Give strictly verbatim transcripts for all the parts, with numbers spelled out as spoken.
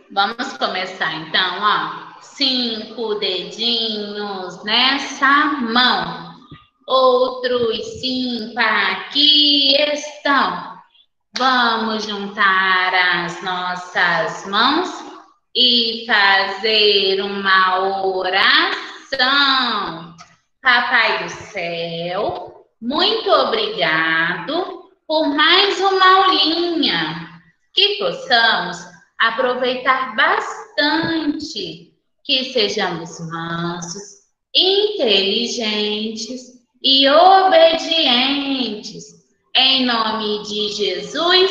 Vamos começar então, ó. Cinco dedinhos nessa mão. Outros cinco aqui estão. Vamos juntar as nossas mãos e fazer uma oração. Papai do céu, muito obrigado por mais uma aulinha. Que possamos aproveitar bastante, que sejamos mansos, inteligentes e obedientes. Em nome de Jesus,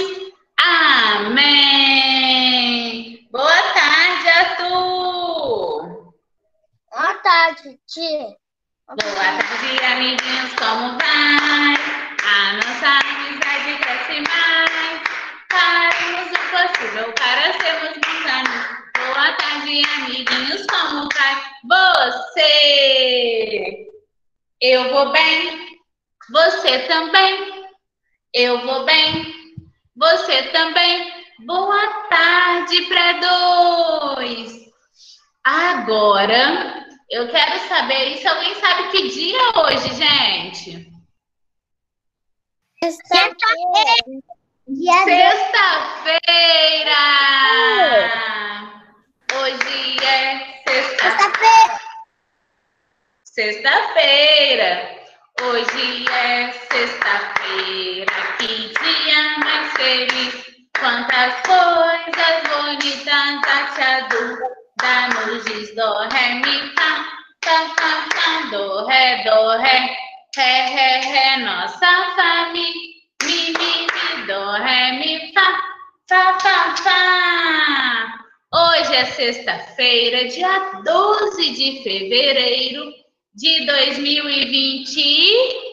amém. Boa tarde, Arthur. Boa tarde, tia. Boa tarde, amiguinhos, como vai? A nossa amizade cresce mais. Faremos o possível para sermos bons amigos. Boa tarde, amiguinhos, como vai você? Eu vou bem. Você também. Eu vou bem. Você também. Boa tarde para dois. Agora, eu quero saber se alguém sabe que dia é hoje, gente. Sexta-feira. Sexta-feira! Hoje é sexta-feira. Sexta-feira. Hoje é sexta-feira. Que dia mais feliz. Quantas coisas bonitas a tia Duda nos diz. Do, ré, mi, fá, fá, fá, fá, do, ré, do, ré, ré, ré, ré, nossa família. Mi, mi, mi, do, ré, mi, fá, fá, fá, fá. Hoje é sexta-feira, dia doze de fevereiro de dois mil e vinte.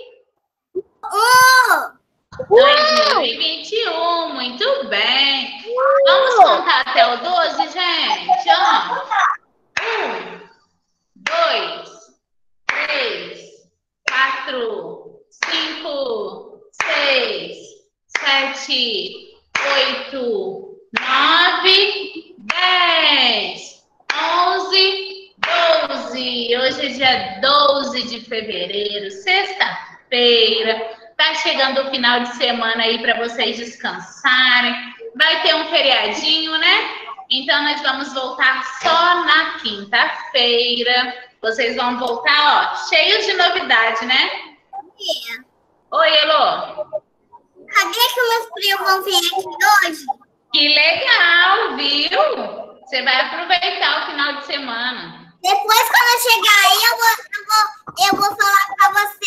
Oh! dois mil e vinte e um, muito bem. Vamos contar até o doze, gente? Ó. Um, dois, três, quatro, cinco, seis, sete, oito, nove, dez, onze, doze. Hoje é dia doze de fevereiro, sexta-feira. Tá chegando o final de semana aí para vocês descansarem. Vai ter um feriadinho, né? Então nós vamos voltar só na quinta-feira. Vocês vão voltar, ó, cheios de novidade, né? É. Oi, Elô. Cadê que meus primos vão vir aqui hoje? Que legal, viu? Você vai aproveitar o final de semana. Depois, quando eu chegar aí, eu vou, eu vou, eu vou falar para você.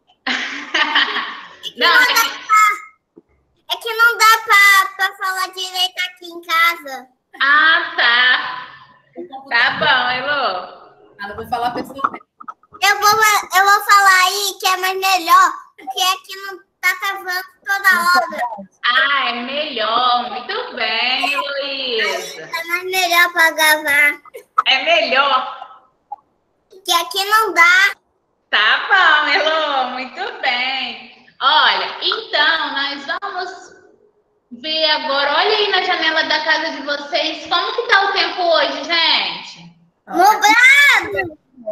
Não, não dá pra, é que não dá para falar direito aqui em casa. Ah, tá. Tá bom, Elô. Ela vai falar pessoalmente. Eu vou, eu vou falar aí que é mais melhor, porque aqui não tá travando toda hora. Ah, é melhor. Muito bem, Heloísa. Tá mais melhor para gravar. É melhor. Porque aqui não dá. Tá bom, Elô. Muito bem. Olha, então, nós vamos ver agora. Olha aí na janela da casa de vocês. Como que tá o tempo hoje, gente? Nublado!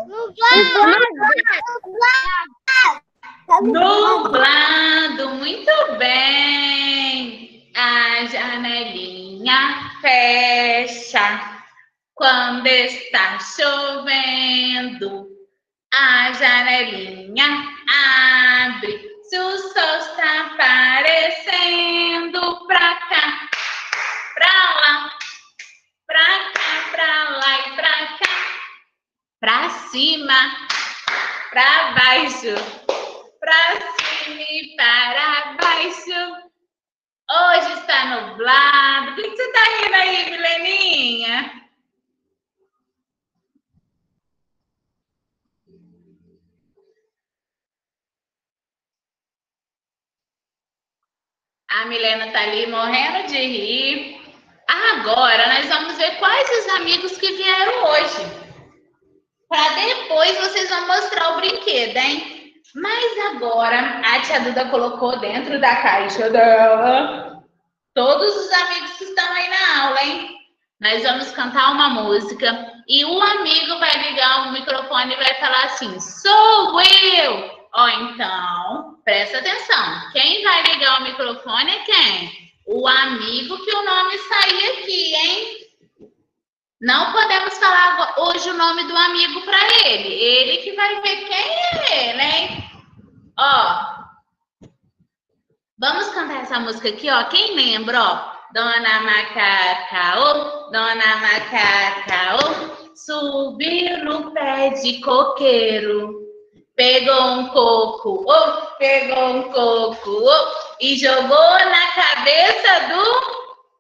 Nublado! Nublado, muito bem. A janelinha fecha quando está chovendo. A janelinha abre se o sol está aparecendo. Pra cá, pra lá, pra cá, pra lá e pra cá. Pra cima, pra baixo, pra cima e para baixo. Hoje está nublado. O que você está rindo aí, Mileninha? A Milena tá ali morrendo de rir. Agora nós vamos ver quais os amigos que vieram hoje. Para depois vocês vão mostrar o brinquedo, hein? Mas agora a tia Duda colocou dentro da caixa dela todos os amigos que estão aí na aula, hein? Nós vamos cantar uma música e o amigo vai ligar o microfone e vai falar assim, sou eu! Ó, então, presta atenção. Quem vai ligar o microfone é quem? O amigo que o nome sair aqui, hein? Não podemos falar hoje o nome do amigo para ele. Ele que vai ver quem é ele, hein? Ó, vamos cantar essa música aqui, ó. Quem lembra, ó? Dona Macaca, ô, Dona Macaca, ô, subiu no pé de coqueiro, pegou um coco, ô, pegou um coco, ô, e jogou na cabeça do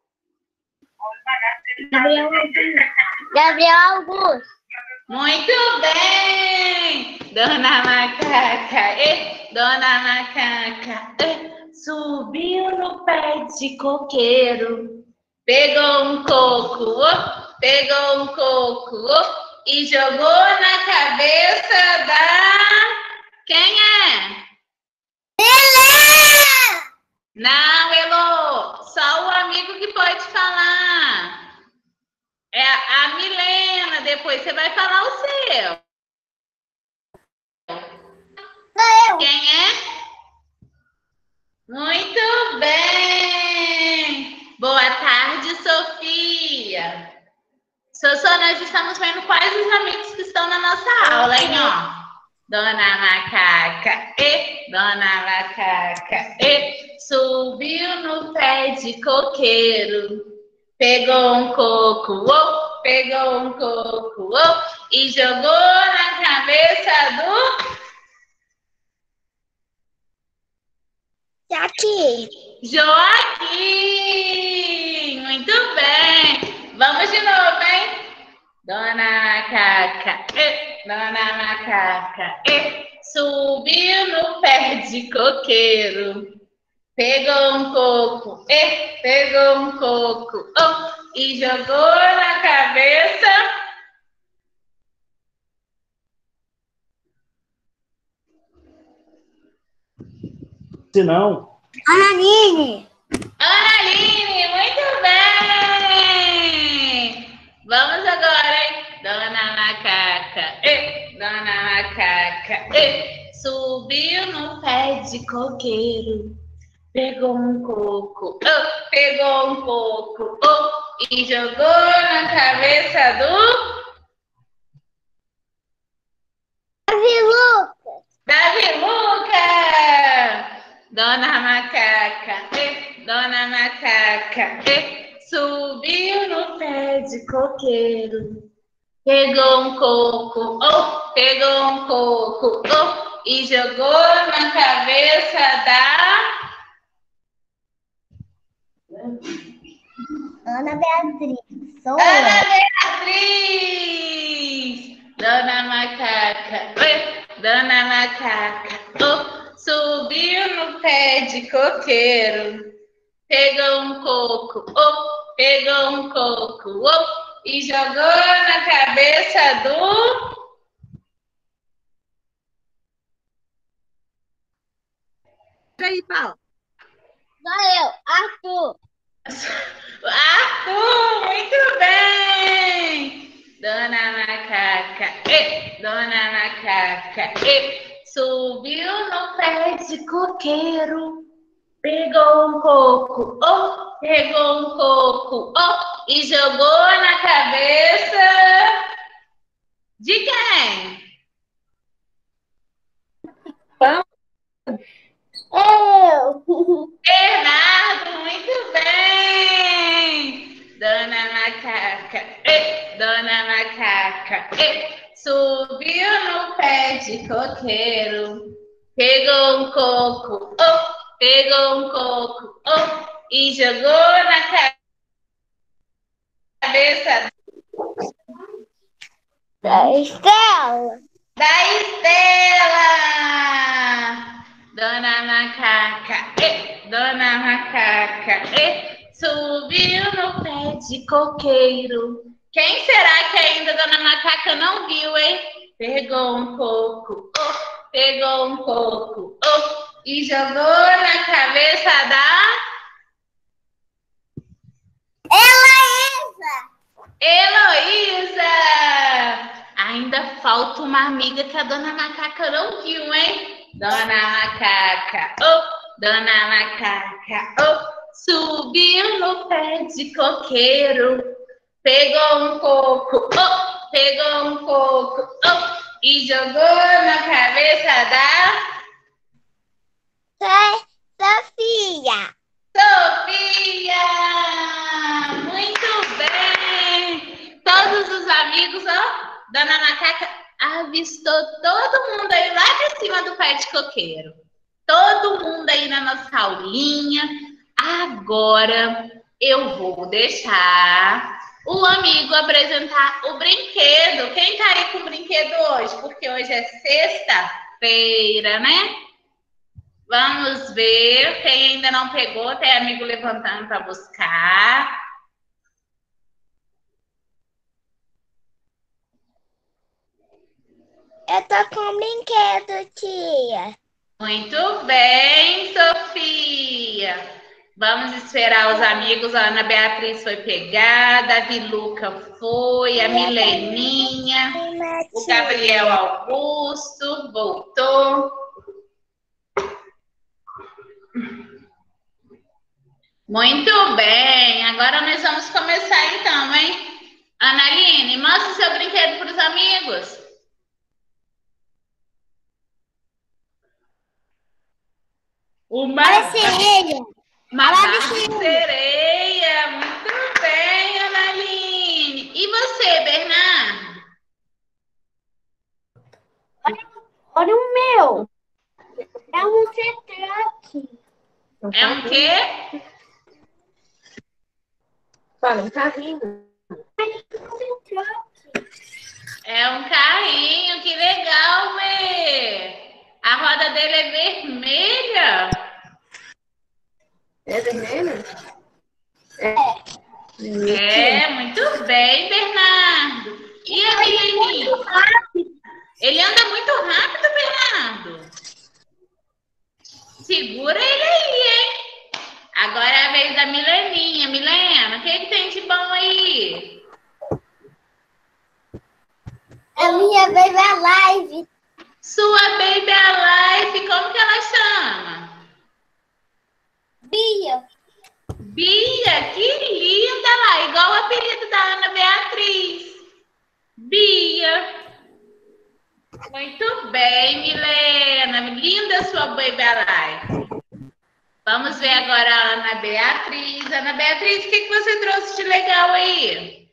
Gabriel Augusto. Gabriel Augusto. Muito bem! Dona Macaca, e Dona Macaca, e, subiu no pé de coqueiro, pegou um coco, oh, pegou um coco, oh, e jogou na cabeça da... Quem é? Helena! Não, Elô, só o amigo que pode falar. É a, a Milena, depois você vai falar o seu. Sou eu. Quem é? Muito bem! Boa tarde, Sofia. Sossô, nós estamos vendo quais os amigos que estão na nossa aula, hein, ó. Dona Macaca, e Dona Macaca, e subiu no pé de coqueiro, pegou um coco, oh, pegou um coco, oh, e jogou na cabeça do... Aqui. Joaquim! Muito bem! Vamos de novo, hein? Dona Macaca, e, Dona Macaca, e, subiu no pé de coqueiro, pegou um coco, e, pegou um coco, oh, e jogou na cabeça... Se não. Analine. Analine, muito bem! Vamos agora, hein? Dona Macaca, e, Dona Macaca, e, subiu no pé de coqueiro, pegou um coco, oh, pegou um coco, oh, e jogou na cabeça do... Davi Lucas. Davi Lucas! Dona Macaca, e, Dona Macaca, e, subiu no pé de coqueiro, pegou um coco, oh, pegou um coco, oh, e jogou na cabeça da... Ana Beatriz. Sou Ana eu. Beatriz! Dona Macaca, oi, Dona Macaca, oh, subiu no pé de coqueiro, pegou um coco, oh, pegou um coco, oh, e jogou na cabeça do... Aí, fala. Sou eu. Arthur. Arthur, muito bem! Dona Macaca, e, Dona Macaca, e, subiu no pé de coqueiro, pegou um coco, oh, pegou um coco, oh, e jogou na cabeça de quem? Eu. Bernardo, muito bem! Dona Macaca, e, Dona Macaca, e, subiu no pé de coqueiro, pegou um coco, oh, pegou um coco, oh, e jogou na cabeça Da Estela. da Estela! Dona Macaca, e, Dona Macaca, e, subiu no pé de coqueiro. Quem será que ainda Dona Macaca não viu, hein? Pegou um coco, oh, pegou um coco, oh, e jogou na cabeça da... Elaísa. Heloísa! Ainda falta uma amiga que a dona Macaca não viu, hein? Dona Macaca, oh! Dona Macaca, oh! Subiu no pé de coqueiro, pegou um coco, oh! Pegou um coco, oh! E jogou na cabeça da... Sofia! Sofia! Muito bem! Todos os amigos, ó, Dona Macaca avistou todo mundo aí lá de cima do pé de coqueiro. Todo mundo aí na nossa aulinha. Agora eu vou deixar o amigo apresentar o brinquedo. Quem tá aí com o brinquedo hoje? Porque hoje é sexta-feira, né? Vamos ver. Quem ainda não pegou, tem amigo levantando para buscar. Eu tô com um brinquedo, tia. Muito bem, Sofia. Vamos esperar os amigos. A Ana Beatriz foi pegar, a Davi Luca foi, a Mileninha, o Gabriel Augusto voltou. Muito bem, agora nós vamos começar então, hein? Analine, mostra o seu brinquedo para os amigos. Uma sereia. Uma Barbie sereia. Muito bem, Analine. E você, Bernardo? Olha o meu. É um C-Truck. É um quê? Fala, um carrinho. É um carrinho, que legal, Mê. A roda dele é vermelha. É vermelho? É. É, muito bem, Bernardo. E a Mileninha? Ele anda muito rápido, Bernardo. Segura ele aí, hein? Agora é a vez da Mileninha. Milena, o que, que tem de bom aí? A minha Baby Alive. Sua Baby Alive, como que ela chama? Bia. Bia, que linda lá, igual o apelido da Ana Beatriz. Bia. Muito bem, Milena. Linda sua Baby Alive. Vamos ver agora a Ana Beatriz. Ana Beatriz, o que, que você trouxe de legal aí?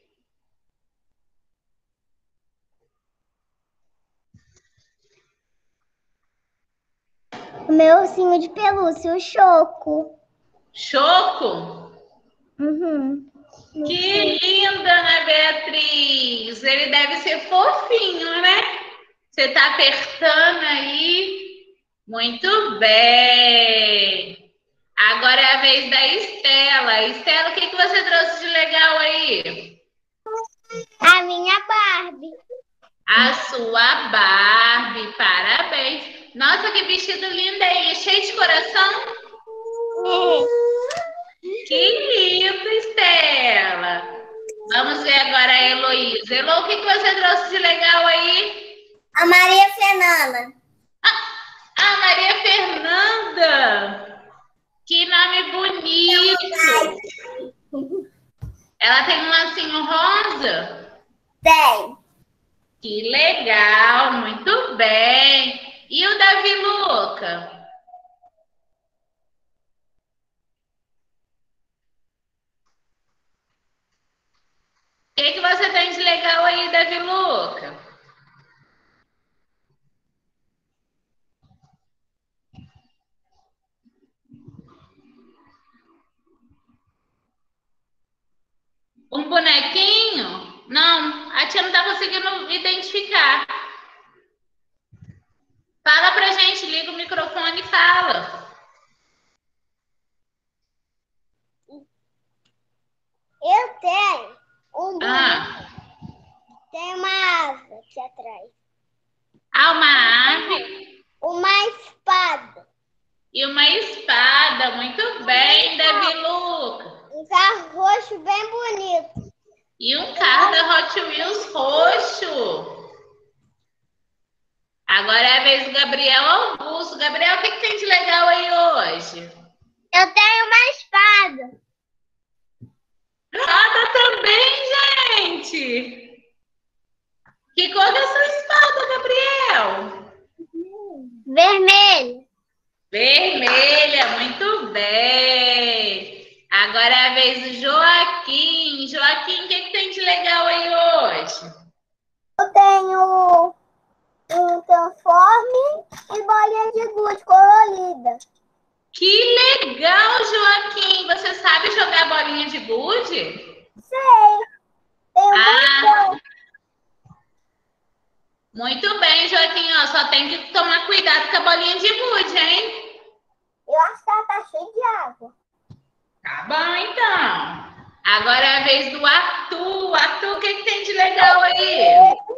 O meu ursinho de pelúcia, o Choco. Choco? Uhum. Que linda, Ana Beatriz. Ele deve ser fofinho, né? Você tá apertando aí. Muito bem. Agora é a vez da Estela. Estela, o que, que você trouxe de legal aí? A minha Barbie. A sua Barbie. Parabéns. Nossa, que vestido lindo aí. Cheio de coração. É. Que lindo, Estela. Vamos ver agora a Heloísa. Elo, o que, que você trouxe de legal aí? A Maria Fernanda. Ah, a Maria Fernanda. Que nome bonito. Ela tem um lacinho rosa? Tem. Que legal, muito bem. E o Davi Luca? O que, que você tem de legal aí, Davi Luca? Um bonequinho? Não, a tia não está conseguindo identificar. Fala pra gente, liga o microfone e fala. Eu tenho um boneco. Ah. Tem uma asa aqui atrás. Ah, uma ave. Uma espada. E uma espada. Muito bem, Davi Luca. Um carro roxo bem bonito. E um carro da Hot Wheels roxo. Agora é a vez do Gabriel Augusto. Gabriel, o que, que tem de legal aí hoje? Eu tenho uma espada. Espada também, gente! Que cor é a sua espada, Gabriel? Vermelho. Vermelha, muito bem. Agora é a vez do Joaquim. Joaquim, o que, que tem de legal aí hoje? Eu tenho um transforme e bolinha de gude colorida. Que legal, Joaquim! Você sabe jogar bolinha de gude? Sei. Tenho Ah, um muito bem, Joaquim. Ó, só tem que tomar cuidado com a bolinha de gude, hein? Eu acho que ela tá cheia de água. Tá bom, então. Agora é a vez do Arthur. Arthur, o que, que tem de legal aí?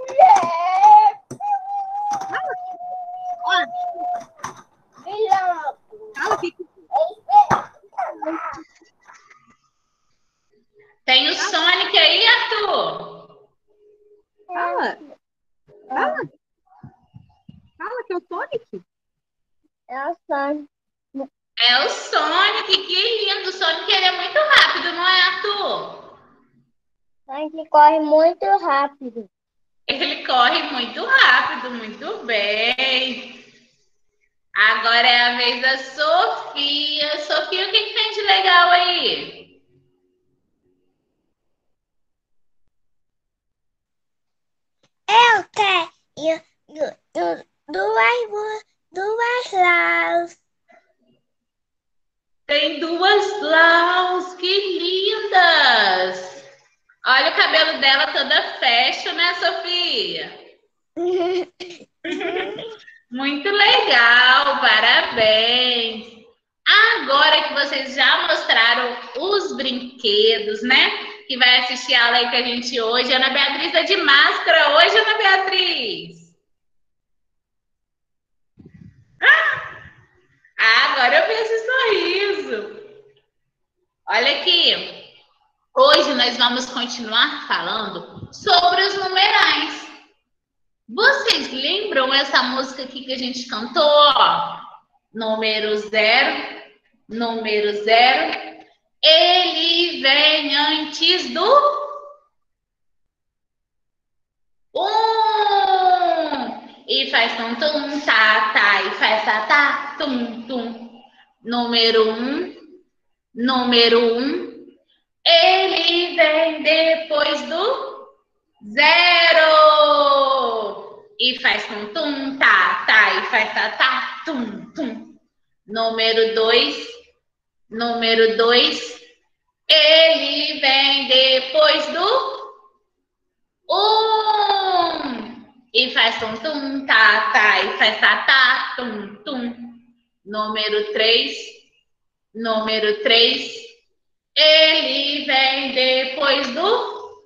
Tem o Sonic aí, Arthur? Fala. Fala. Fala que é o Sonic. É o Sonic. É o Sonic, que lindo. O Sonic ele é muito rápido, não é, Arthur? O Sonic corre muito rápido. Ele corre muito rápido, muito bem. Agora é a vez da Sofia. Sofia, o que, que tem de legal aí? Eu tenho duas, duas laus. Tem duas Laus, que lindas! Olha o cabelo dela toda fashion, né, Sofia? Muito legal, parabéns! Agora que vocês já mostraram os brinquedos, né? Que vai assistir a aula aí com a gente hoje. Ana Beatriz tá de máscara hoje, Ana Beatriz? Ah, agora eu vi esse sorriso. Olha aqui. Hoje nós vamos continuar falando sobre os numerais. Vocês lembram essa música aqui que a gente cantou? Ó? Número zero, número zero. Ele vem antes do um. E faz tum, tum, tá, tá. E faz tá, tá, tum, tum. Número um, número um. Ele vem depois do zero. E faz tum, tum, tá, tá. E faz tá, tá, tum, tum. Número dois. Número dois. Ele vem depois do um. E faz tum, tum, tá, tá. E faz tá, tá, tum, tum. Número três. Número três. Ele vem depois do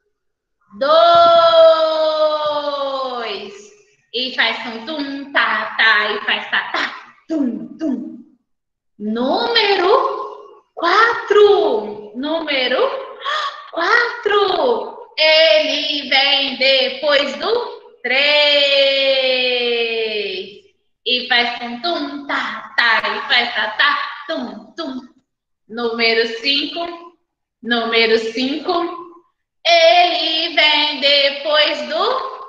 dois. E faz tum, tum, tá, tá. E faz tá, tá, tum, tum. Número quatro. Número quatro. Ele vem depois do três. E faz tum, tum, tá, tá. E faz tá, tá, tum, tum. Número cinco, número cinco, ele vem depois do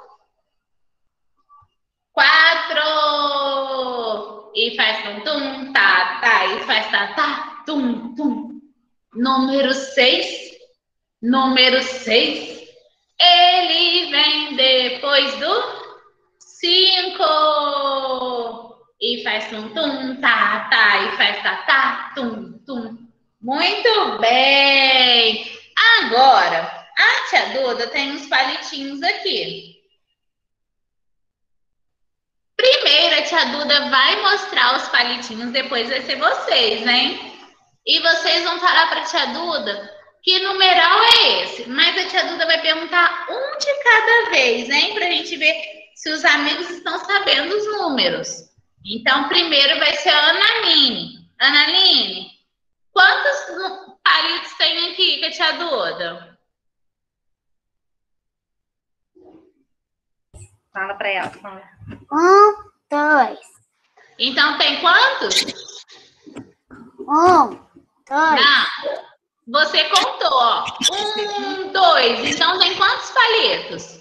quatro. E faz tum, tum, tá, tá. E faz tá, tá, tum, tum. Número seis, número seis, ele vem depois do cinco. E faz tum, tum, tá, tá. E faz tá, tá, tum, tum. Muito bem! Agora, a tia Duda tem uns palitinhos aqui. Primeiro, a tia Duda vai mostrar os palitinhos, depois vai ser vocês, né? E vocês vão falar para a tia Duda que numeral é esse. Mas a tia Duda vai perguntar um de cada vez, hein? Para a gente ver se os amigos estão sabendo os números. Então, primeiro vai ser a Analine. Analine, quantos palitos tem aqui com a tia Duda? Fala pra ela. Fala. Um, dois. Então tem quantos? Um, dois. Não. Você contou, ó. Um, dois. Então tem quantos palitos?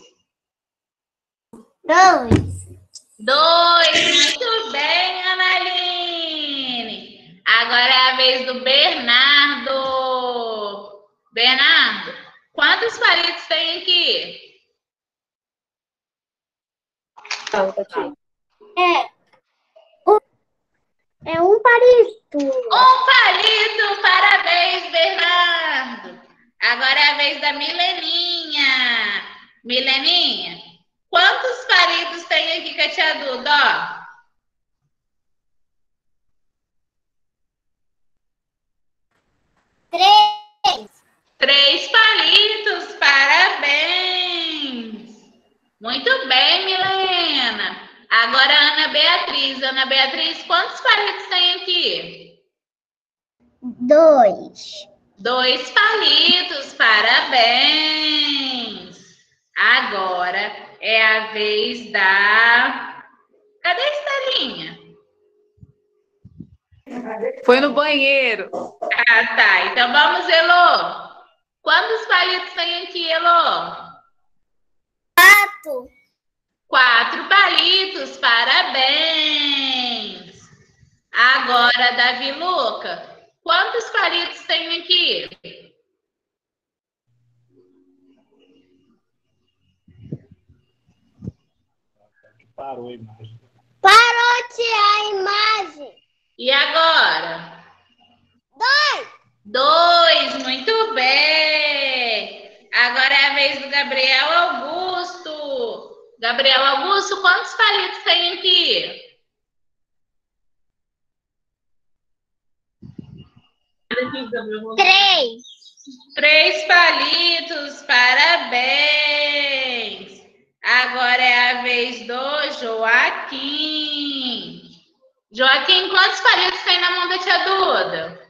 Dois. Dois. Muito bem, Analine. Agora é a vez do Bernardo. Bernardo, quantos palitos tem aqui? É. Um, é um palito. Um palito, parabéns, Bernardo. Agora é a vez da Mileninha. Mileninha, quantos palitos tem aqui com a tia Duda? Ó. Três. Três palitos, parabéns. Muito bem, Milena. Agora a Ana Beatriz. Ana Beatriz, quantos palitos tem aqui? Dois. Dois palitos, parabéns. Agora é a vez da... Cadê a Estelinha? Foi no banheiro. Ah, tá. Então vamos, Elô. Quantos palitos tem aqui, Elô? Quatro. Quatro palitos, parabéns. Agora, Davi Luca, quantos palitos tem aqui? Parou a imagem. Parou, tia, a imagem. E agora? Dois. Dois, muito bem. Agora é a vez do Gabriel Augusto. Gabriel Augusto, quantos palitos tem aqui? Três. Três palitos, parabéns. Agora é a vez do Joaquim. Joaquim, quantos palitos tem na mão da tia Duda?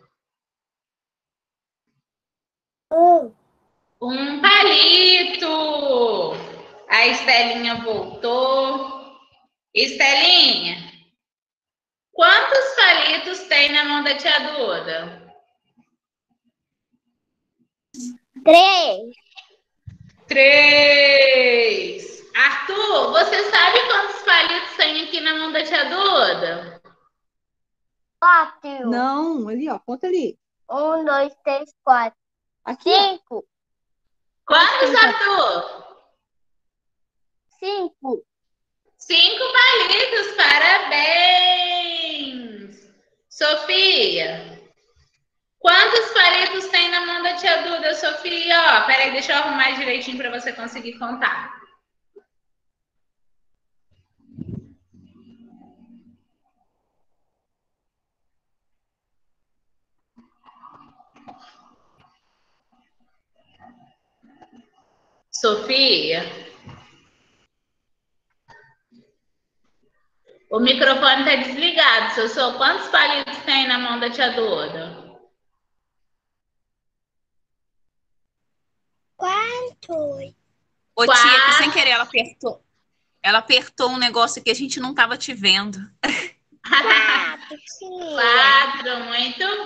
Um. Um palito. A Estelinha voltou. Estelinha, quantos palitos tem na mão da tia Duda? Três. Três. Arthur, você sabe quantos palitos tem aqui na mão da tia Duda? Quatro. Não, ali, ó. Conta ali. Um, dois, três, quatro. Aqui, ó. Cinco. Quantos, Arthur? Cinco. Cinco palitos, parabéns! Sofia, quantos palitos tem na mão da tia Duda, Sofia? Ó, peraí, deixa eu arrumar direitinho para você conseguir contar. Sofia, o microfone está desligado, Sossô. Quantos palitos tem na mão da tia Duda? Quatro. Ô, Quatro. tia, que sem querer ela apertou. Ela apertou um negócio que a gente não estava te vendo. Quatro, tia. Quatro, muito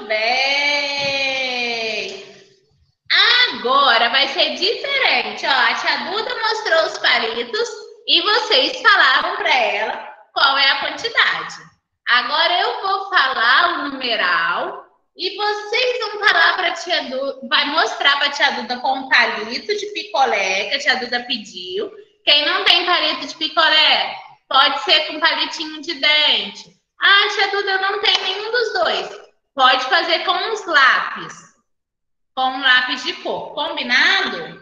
bem. Agora vai ser diferente. Ó, a tia Duda mostrou os palitos e vocês falaram para ela qual é a quantidade. Agora eu vou falar o numeral e vocês vão falar para a tia Duda, vai mostrar para a tia Duda com um palito de picolé que a tia Duda pediu. Quem não tem palito de picolé, pode ser com palitinho de dente. Ah, tia Duda, eu não tenho nenhum dos dois. Pode fazer com uns lápis. Com um lápis de cor. Combinado?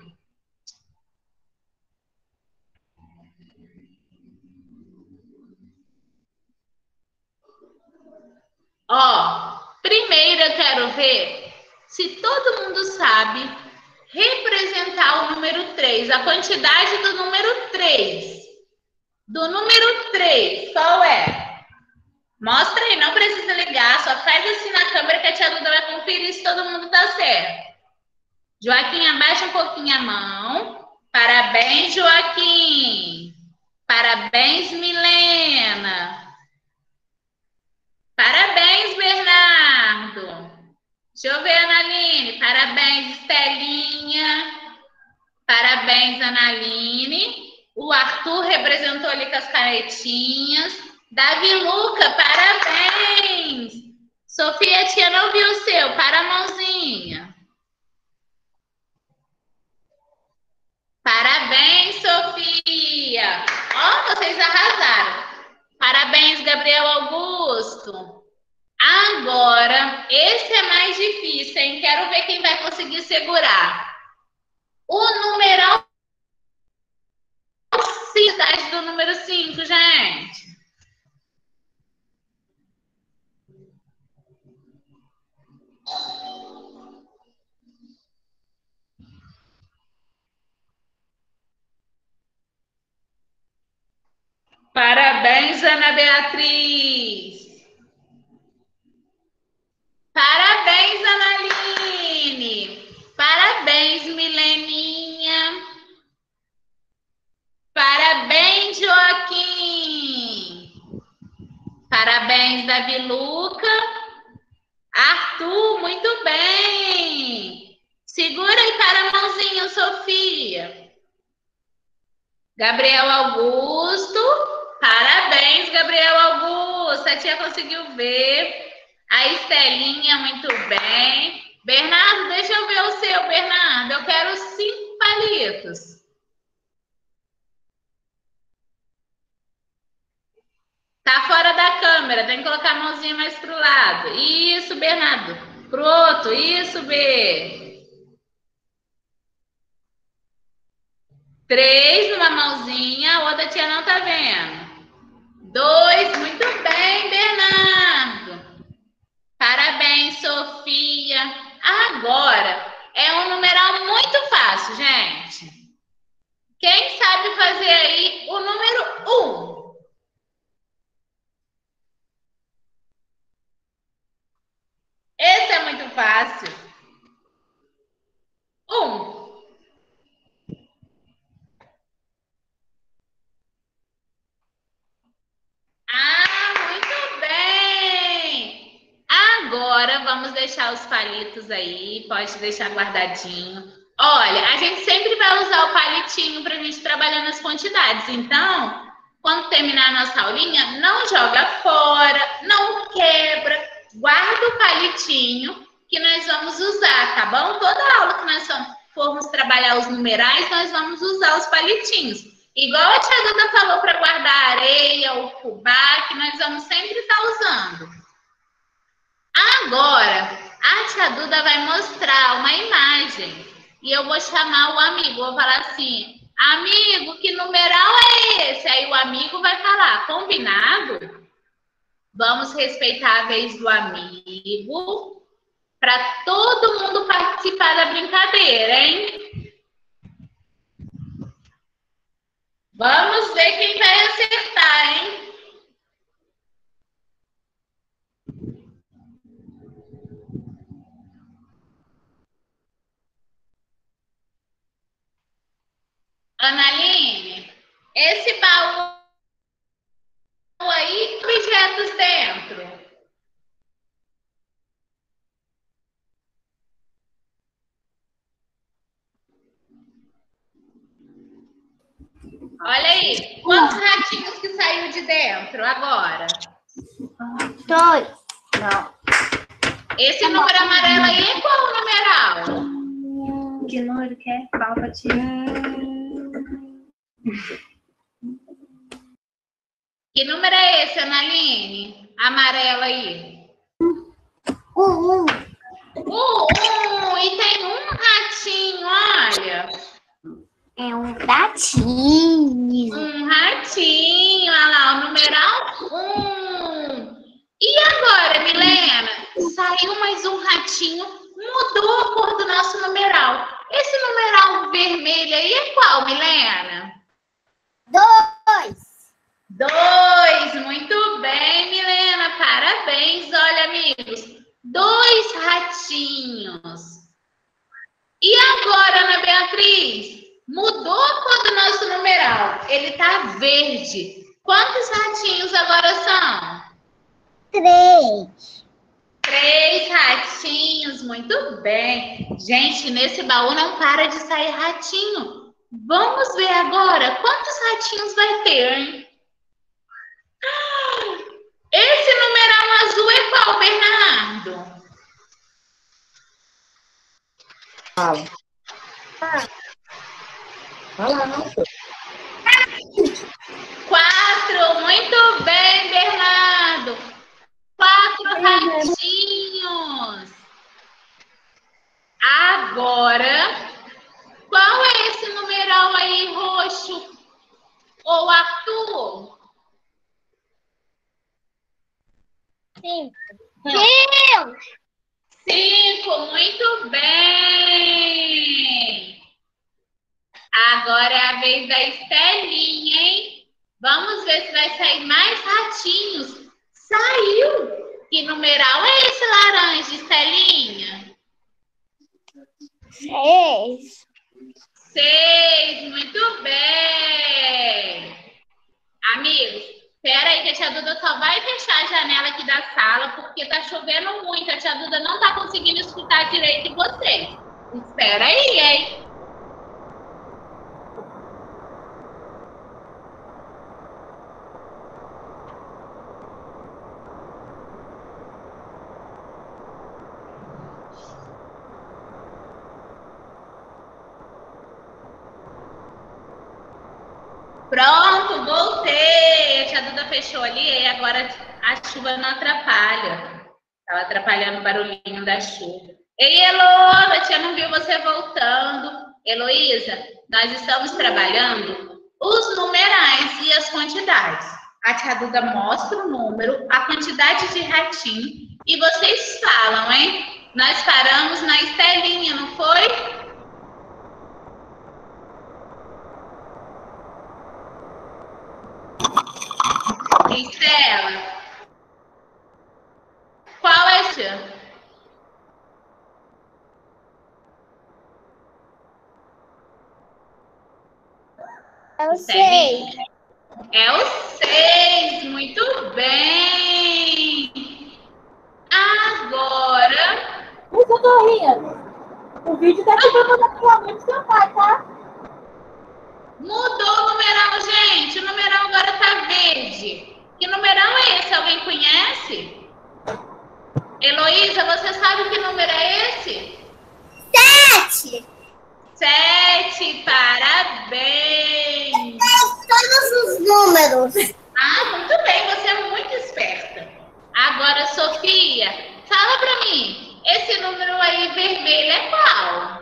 Ó, primeiro eu quero ver se todo mundo sabe representar o número três, a quantidade do número três. Do número três, qual é? Mostra aí, não precisa ligar, só faz assim na câmera que a tia Duda vai conferir se todo mundo tá certo. Joaquim, abaixa um pouquinho a mão. Parabéns, Joaquim. Parabéns, Milena. Parabéns, Bernardo. Deixa eu ver, Analine. Parabéns, Estelinha. Parabéns, Analine. O Arthur representou ali com as canetinhas. Davi Luca, parabéns. Sofia, a tia não viu o seu. Para a mãozinha. Parabéns, Sofia. Ó, vocês arrasaram. Parabéns, Gabriel Augusto. Agora, esse é mais difícil, hein? Quero ver quem vai conseguir segurar. O numeral cidade do número cinco, gente. Parabéns, Ana Beatriz. Parabéns, Analine. Parabéns, Mileninha. Parabéns, Joaquim. Parabéns, Davi Luca. Arthur, muito bem. Segura aí para a mãozinha, Sofia. Gabriel Augusto. Parabéns, Gabriel Augusto. A tia conseguiu ver. A Estelinha, muito bem. Bernardo, deixa eu ver o seu, Bernardo. Eu quero cinco palitos. Tá fora da câmera, tem que colocar a mãozinha mais pro lado. Isso, Bernardo. Pro outro, isso, B. Três numa mãozinha, a outra tia não tá vendo. Dois, muito bem, Bernardo. Parabéns, Sofia. Agora, é um numeral muito fácil, gente. Quem sabe fazer aí o número um? Esse é muito fácil. Um. Ah, muito bem! Agora vamos deixar os palitos aí. Pode deixar guardadinho. Olha, a gente sempre vai usar o palitinho para a gente trabalhar nas quantidades. Então, quando terminar a nossa aulinha, não joga fora, não quebra. Guarda o palitinho que nós vamos usar, tá bom? Toda aula que nós formos trabalhar os numerais, nós vamos usar os palitinhos. Igual a tia Duda falou para guardar a areia, o fubá, que nós vamos sempre estar usando. Agora, a tia Duda vai mostrar uma imagem. E eu vou chamar o amigo, vou falar assim, amigo, que numeral é esse? Aí o amigo vai falar, combinado? Vamos respeitar a vez do amigo para todo mundo participar da brincadeira, hein? Vamos ver quem vai acertar, hein? Analine, esse baú aí, objetos dentro. Olha aí, quantos ratinhos que saiu de dentro agora? Dois. Não. Esse número amarelo aí é qual numeral? Que número que é? Fala pra tia. Que número é esse, Analine? Amarelo aí. Um, um. Um, um, e tem um ratinho, olha. É um gatinho. Um ratinho, olha lá, o numeral um. E agora, Milena? Saiu mais um ratinho, mudou a cor do nosso numeral. Esse numeral vermelho aí é qual, Milena? Dois. Dois, muito bem, Milena, parabéns. Olha, amigos, dois ratinhos. E agora, Ana Beatriz, mudou a cor do nosso numeral. ele tá verde. Quantos ratinhos agora são? Três. Três ratinhos, muito bem. Gente, nesse baú não para de sair ratinho. Vamos ver agora quantos ratinhos vai ter, hein? Esse numeral azul é qual, Bernardo? Fala. Fala, não. Quatro, muito bem, Bernardo. Quatro ratinhos. Agora, qual é esse numeral aí, roxo? Ou Arthur? Cinco. Cinco. Cinco, muito bem. Agora é a vez da Estelinha, hein? Vamos ver se vai sair mais ratinhos. Saiu! Que numeral é esse laranja, Estelinha? Seis. Seis, muito bem. Amigos, espera aí que a tia Duda só vai fechar a janela aqui da sala, porque tá chovendo muito. A tia Duda não tá conseguindo escutar direito vocês. Espera aí, hein? Pronto, voltei. A tia Duda fechou ali e agora a chuva não atrapalha. Estava atrapalhando o barulhinho da chuva. Ei, Elo, a tia não viu você voltando. Heloísa, nós estamos trabalhando os numerais e as quantidades. A tia Duda mostra o número, a quantidade de ratinho e vocês falam, hein? Nós paramos na Estelinha, não foi? Estela, qual é, tia? É o seis. É o seis, muito bem. Agora... Por que eu tô rindo? O vídeo tá chegando na tua mãe do seu pai, tá? Mudou o numeral, gente. O numeral agora tá verde. Que numeral é esse? Alguém conhece? Heloísa, você sabe que número é esse? Sete. Sete, parabéns. Todos os números. Ah, muito bem, você é muito esperta. Agora, Sofia, fala pra mim, esse número aí vermelho é qual?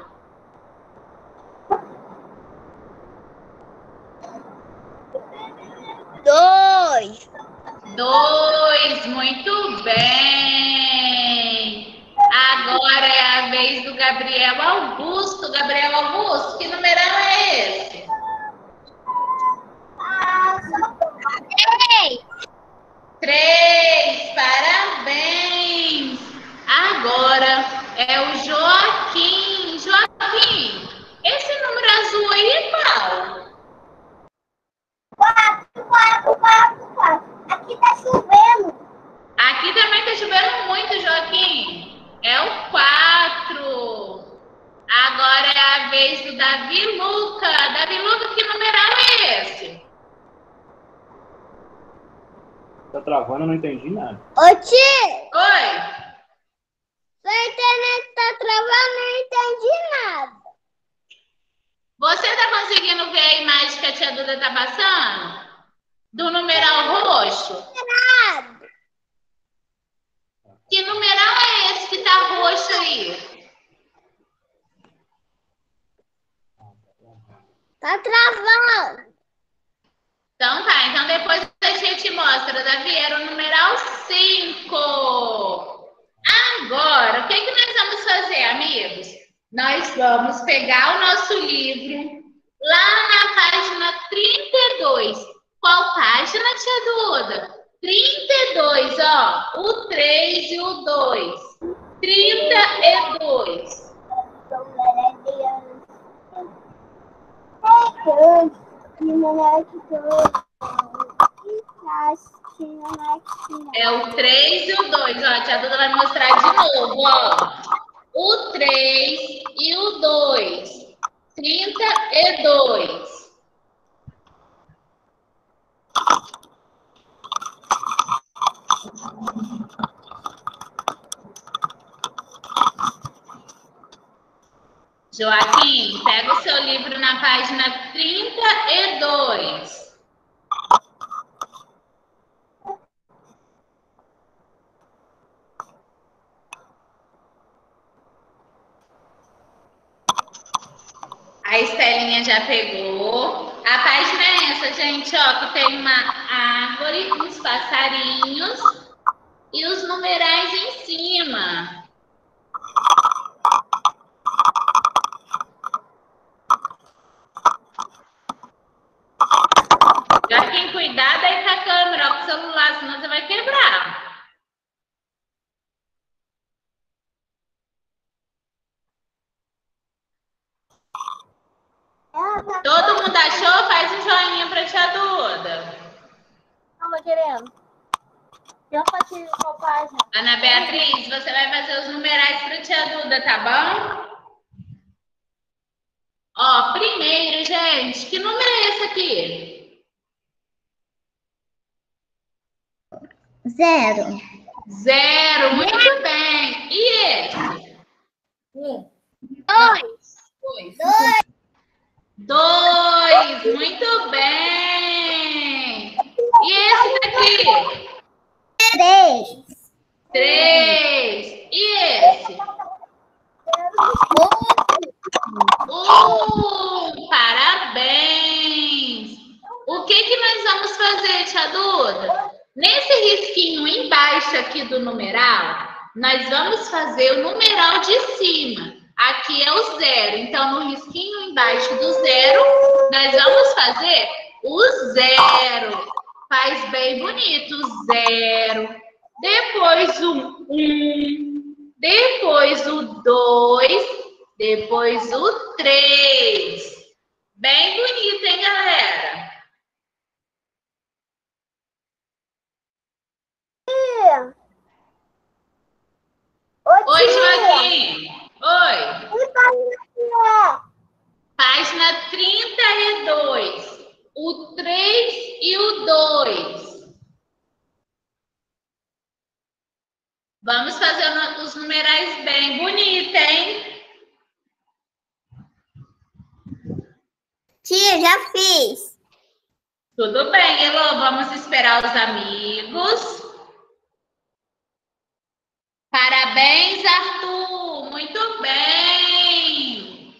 Dois. Dois, muito bem. Agora é a vez do Gabriel Augusto. Gabriel Augusto, que numeral é esse? Três. Três, parabéns. Agora é o Joaquim. Joaquim, esse número azul aí é qual? Quatro, quatro, quatro, quatro. Aqui tá chovendo. Aqui também tá chovendo muito, Joaquim. É o quatro. Agora é a vez do Davi Luca. Davi Luca, que numeral é esse? Tá travando, eu não entendi nada. Ô, tia, Oi. sua internet tá travando, não entendi nada. Você tá conseguindo ver a imagem que a tia Duda tá passando? Do numeral roxo? Nada. Que numeral é esse que tá roxo aí? Tá travando. Então tá, então depois a tia te mostra, Davi, era o numeral cinco. Agora, o que, que nós vamos fazer, amigos? Nós vamos pegar o nosso livro lá na página trinta e dois. Qual página, tia Duda? trinta e dois, ó. O três e o dois. trinta e dois. É o três e o dois. Ó, a tia Duda vai mostrar de novo, ó. O três e o dois. trinta e dois. Joaquim, pega o seu livro na página trinta e dois. A Estelinha já pegou. A página é essa, gente, ó, que tem uma árvore, uns passarinhos e os numerais em cima. Joaquim, cuidado aí com a câmera, ó, com o celular, senão você vai quebrar. Todo mundo achou? Faz um joinha pra tia Duda. Calma, querendo. Já passei qual página? Ana Beatriz, você vai fazer os numerais pra tia Duda, tá bom? Ó, primeiro, gente, que número é esse aqui? Zero. Zero, muito bem. E esse? Um. Dois. Dois. Dois, muito bem. E esse daqui? Três. Três. E esse? Um. Parabéns. O que que nós vamos fazer, tia Duda? Nesse risquinho embaixo aqui do numeral, nós vamos fazer o numeral de cima. Aqui é o zero. Então, no risquinho embaixo do zero, nós vamos fazer o zero. Faz bem bonito. Zero. Depois o um. Depois o dois. Depois o três. Bem bonito, hein, galera? Oi, Joaquim. Oi. Página trinta e dois. O três e o dois. Vamos fazer os numerais bem bonitos, hein? Tia, já fiz. Tudo bem, Elô. Vamos esperar os amigos. Parabéns, Arthur. Muito bem.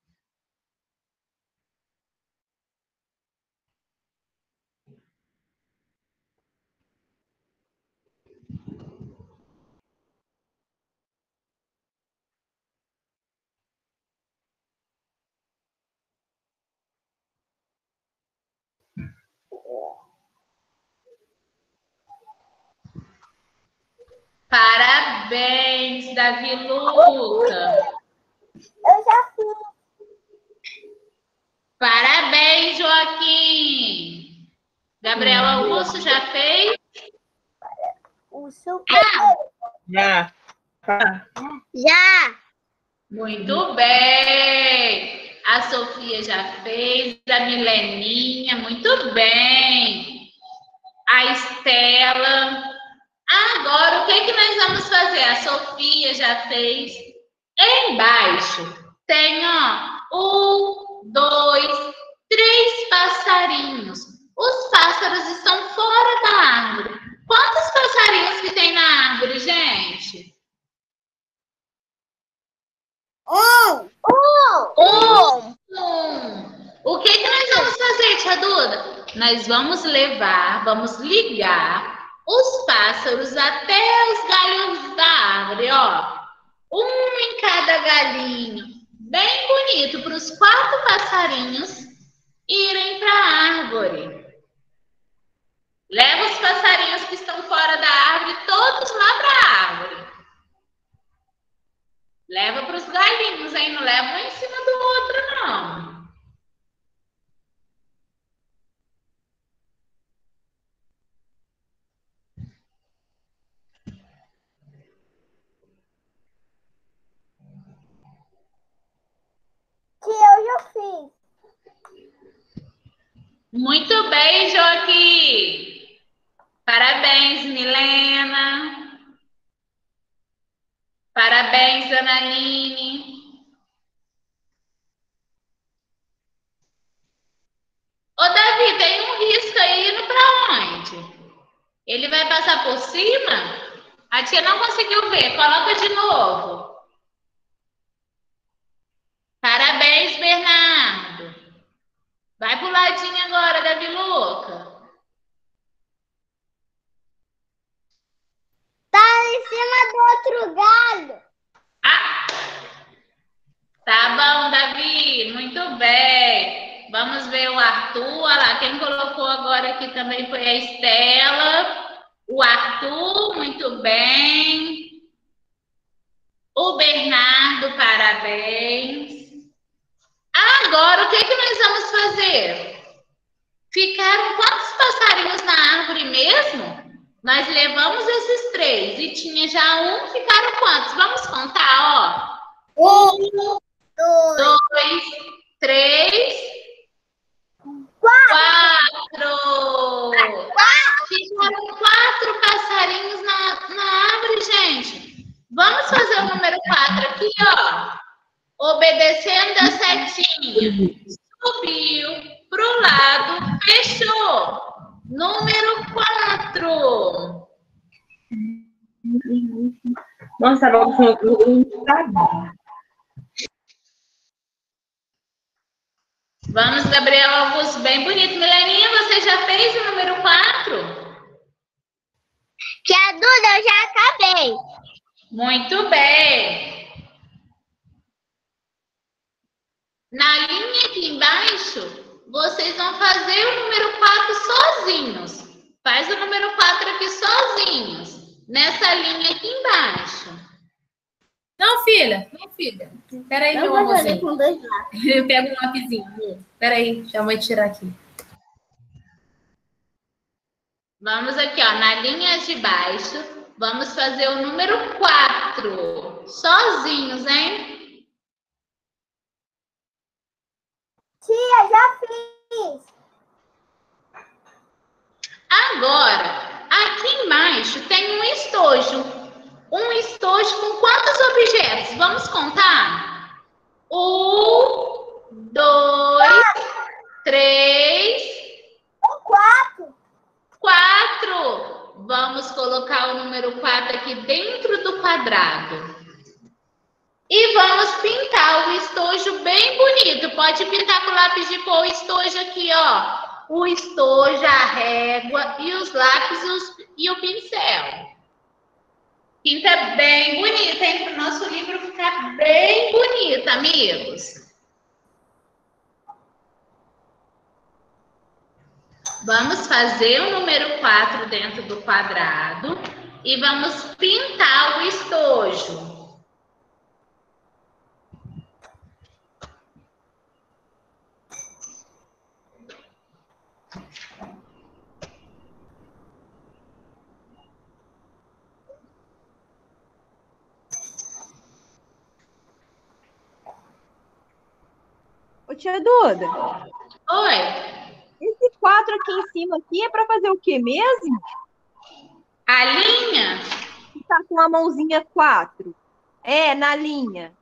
Parabéns, Davi Luca. Eu já fiz. Parabéns, Joaquim. Gabriel Augusto já fez? O super. Já. Já. Muito bem. A Sofia já fez. A Mileninha, muito bem. A Estela. Agora, o que, que nós vamos fazer? A Sofia já fez. Embaixo tem, ó, um, dois, três passarinhos. Os pássaros estão fora da árvore. Quantos passarinhos que tem na árvore, gente? Um. Um. Um. O que, que nós vamos fazer, tia Duda? Nós vamos levar, vamos ligar os pássaros até os galhos da árvore, ó. Um em cada galinho. Bem bonito, para os quatro passarinhos irem para a árvore. Leva os passarinhos que estão fora da árvore, todos lá para a árvore. Leva para os galinhos, hein? Não leva um em cima do outro, não. Muito bem, Joaquim. Parabéns, Milena. Parabéns, Analine. Ô, Davi, tem um risco aí indo para onde? Ele vai passar por cima? A tia não conseguiu ver. Coloca de novo. Parabéns, Bernardo. Vai pro ladinho agora, Davi Luca. Tá em cima do outro galho. Ah! Tá bom, Davi. Muito bem. Vamos ver o Arthur. Olha lá, quem colocou agora aqui também foi a Estela. O Arthur, muito bem. O Bernardo, parabéns. Agora, o que, que nós vamos fazer? Ficaram quantos passarinhos na árvore mesmo? Nós levamos esses três e tinha já um, ficaram quantos? Vamos contar, ó. Um, Dois. dois, três, quatro. Ficaram quatro passarinhos na, na árvore, gente. Vamos fazer o número quatro aqui, ó. Obedecendo a setinha. Subiu pro lado, fechou. Número quatro. Nossa, vamos Vamos, Gabriel Augusto, bem bonito. Mileninha, você já fez o número quatro? Tia Duda, eu já acabei. Muito bem. Na linha aqui embaixo, vocês vão fazer o número quatro sozinhos. Faz o número quatro aqui sozinhos. Nessa linha aqui embaixo. Não, filha. Não, filha. Peraí, meu Eu vou fazer amorzinho. com dois lápis. Eu pego um lapisinho. Peraí, já vou tirar aqui. Vamos aqui, ó, na linha de baixo. Vamos fazer o número quatro. Sozinhos, hein? Tia, já fiz. Agora, aqui embaixo tem um estojo. Um estojo com quantos objetos? Vamos contar? Um, dois, três, Quatro. quatro. Vamos colocar o número quatro aqui dentro do quadrado. E vamos pintar o estojo bem bonito. Pode pintar com lápis de cor o estojo aqui, ó. O estojo, a régua e os lápis os, e o pincel. Pinta bem bonito, hein? Para o nosso livro ficar bem bonito, amigos. Vamos fazer o número quatro dentro do quadrado e vamos pintar o estojo. Ô, tia Duda, Oi. esse quatro aqui em cima aqui é para fazer o quê mesmo? A linha? Tá com a mãozinha quatro. É, na linha.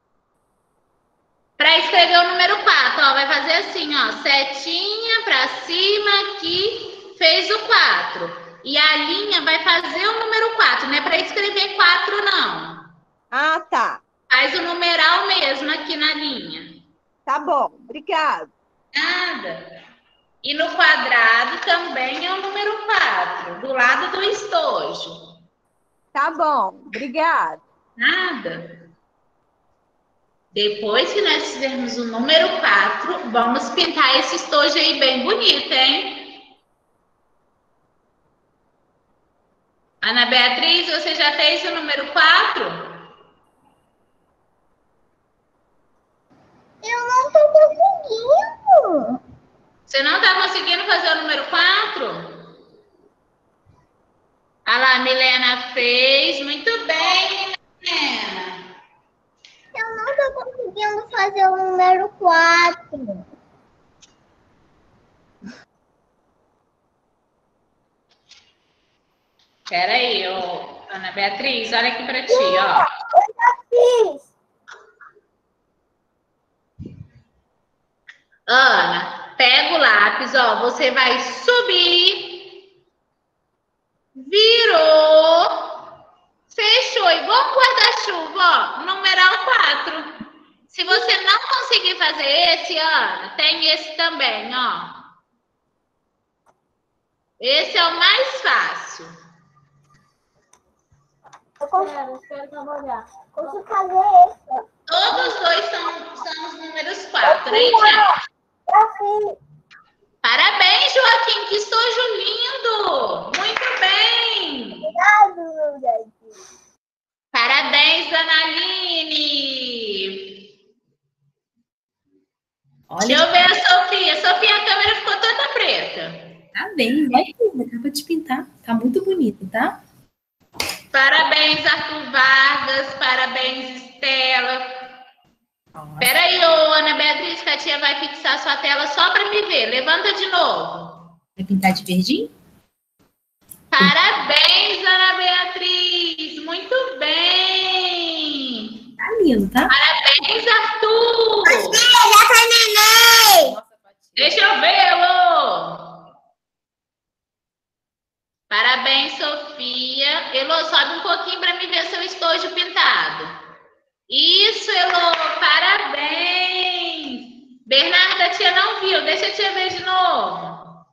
Para escrever o número quatro, ó, vai fazer assim, ó, setinha para cima aqui, fez o quatro. E a linha vai fazer o número quatro, não é para escrever quatro, não. Ah, tá. Faz o numeral mesmo aqui na linha. Tá bom, obrigado. Nada. E no quadrado também é o número quatro, do lado do estojo. Tá bom, obrigado. Nada. Depois que nós fizermos o número quatro, vamos pintar esse estojo aí bem bonito, hein? Ana Beatriz, você já fez o número quatro? Eu não tô conseguindo. Você não está conseguindo fazer o número quatro? Ah lá, a Milena fez. Muito bem, Milena. Eu não tô conseguindo fazer o número quatro. Beatriz, olha aqui para ti, ó. Fiz. Ana, pega o lápis, ó. Você vai subir, virou, fechou, igual um guarda-chuva, ó. Numeral quatro. Se você não conseguir fazer esse, Ana, tem esse também, ó. Esse é o mais fácil. Eu consigo, espero que eu vou olhar. Consigo fazer esse. Todos os dois são, são os números quatro, hein, gente? Eu fiz. Parabéns, Joaquim, que estojo lindo! Muito bem! Obrigado, meu Deus. Parabéns, Analine! Olha, Deixa eu ver a Sofia. Sofia, a câmera ficou toda preta. tá bem, vai tudo, acaba de pintar. Tá muito bonito, tá? Parabéns, Arthur Vargas. Parabéns, Estela. Espera aí, ô, Ana Beatriz, que a tia vai fixar sua tela só para me ver. Levanta de novo. Vai pintar de verdinho? Parabéns, Ana Beatriz. Muito bem. Tá lindo, tá? Parabéns, Arthur. Eu já terminei. Deixa eu vê-lo. Parabéns, Sofia. Elô, sobe um pouquinho para me ver seu estojo pintado. Isso, Elô, parabéns. Bernarda, a tia não viu. Deixa a tia ver de novo.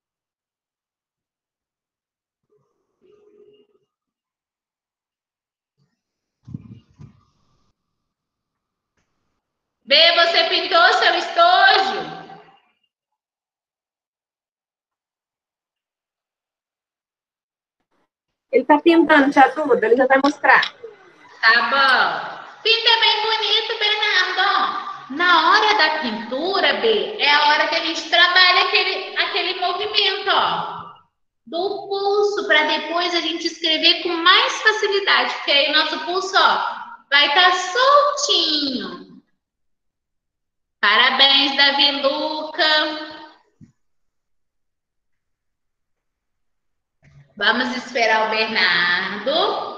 Bê, você pintou seu estojo? Ele tá pintando, tia Duda, ele já vai mostrar. Tá bom. Pinta bem bonito, Bernardo. Na hora da pintura, B, é a hora que a gente trabalha aquele, aquele movimento, ó, do pulso, para depois a gente escrever com mais facilidade, porque aí o nosso pulso, ó, vai estar soltinho. Parabéns, Davi Luca. Vamos esperar o Bernardo.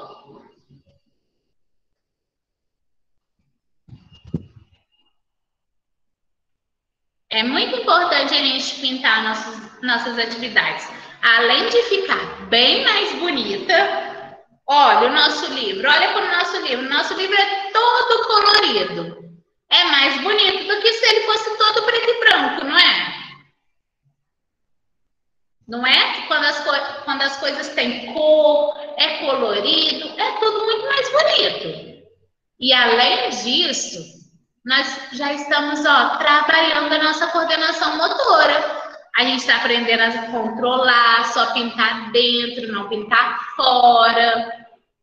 É muito importante a gente pintar nossos, nossas atividades. Além de ficar bem mais bonita, olha o nosso livro, olha para o nosso livro. Nosso livro é todo colorido. É mais bonito do que se ele fosse todo preto e branco, não é? Não é? Quando as, quando as coisas têm cor, é colorido, é tudo muito mais bonito. E além disso, nós já estamos, ó, trabalhando a nossa coordenação motora. A gente está aprendendo a controlar, só pintar dentro, não pintar fora.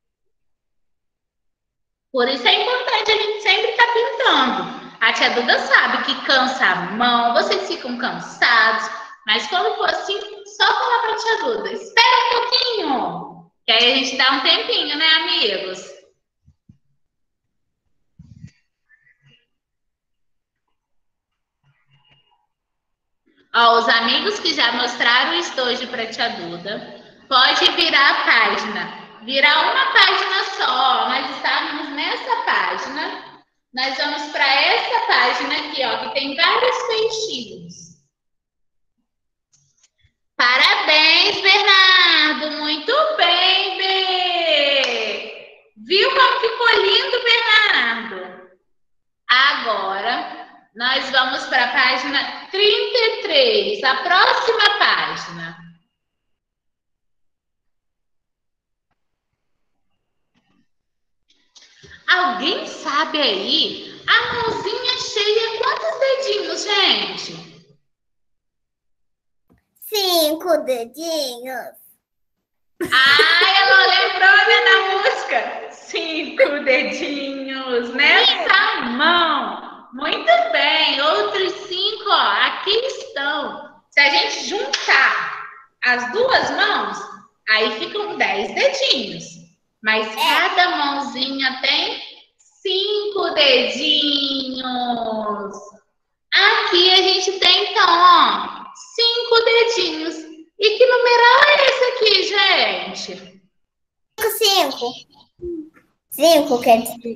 Por isso é importante a gente sempre estar pintando. A tia Duda sabe que cansa a mão, vocês ficam cansados, mas quando for assim, só falar para a tia Duda, espera um pouquinho, que aí a gente dá um tempinho, né, amigos? Ó, os amigos que já mostraram o estojo para a tia Duda, pode virar a página. Virar uma página só. Nós estávamos nessa página. Nós vamos para essa página aqui, ó, que tem vários peixinhos. Parabéns, Bernardo. Muito bem, Bê. Viu como ficou lindo, Bernardo? Agora, nós vamos para a página trinta e três, a próxima página. Alguém sabe aí? A mãozinha cheia, quantos dedinhos, gente? Cinco dedinhos. Ah, ela lembrou, né, da música? Cinco dedinhos nessa mão. Muito bem. Outros cinco, ó, aqui estão. Se a gente juntar as duas mãos, aí ficam dez dedinhos. Mas cada mãozinha tem cinco dedinhos. Aqui a gente tem, então, ó, cinco dedinhos. E que numeral é esse aqui, gente? cinco. Cinco, quer dizer.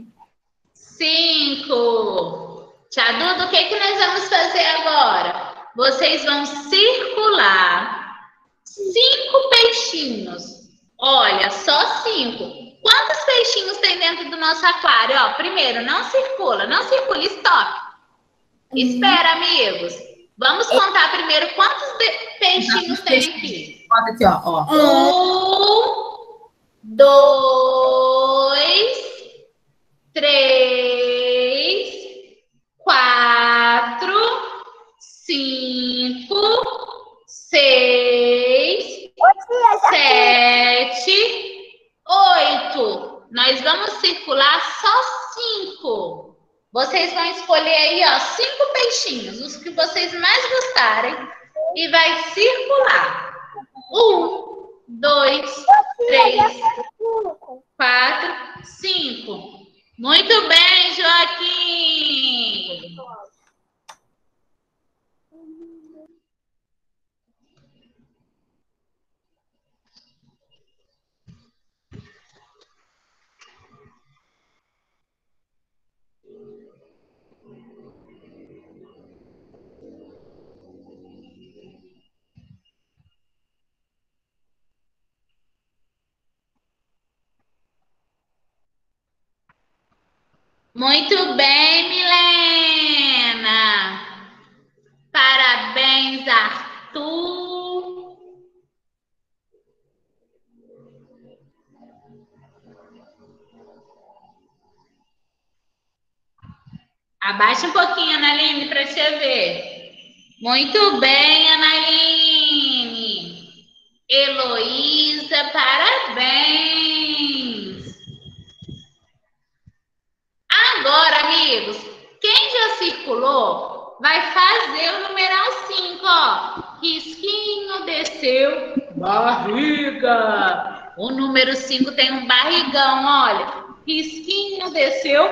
Cinco. Tia Duda, o que, que nós vamos fazer agora? Vocês vão circular cinco peixinhos. Olha, só cinco. Quantos peixinhos tem dentro do nosso aquário? Ó, primeiro, não circula, não circula, stop. Espera, amigos. Vamos contar primeiro quantos peixinhos tem aqui. Bota aqui, ó. ó. Um, dois, três, quatro, cinco, seis, sete, oito. Nós vamos circular só cinco. Vocês vão escolher aí, ó, cinco peixinhos, os que vocês mais gostarem, e vai circular. Um, dois, três, quatro, cinco. Muito bem, Joaquim. Muito bem, Milena. Parabéns, Arthur. Abaixa um pouquinho, Analine, para te ver. Muito bem, Analine. Heloísa, parabéns. Agora, amigos, quem já circulou vai fazer o numeral cinco, ó. Risquinho, desceu, barriga. O número cinco tem um barrigão, olha. Risquinho, desceu,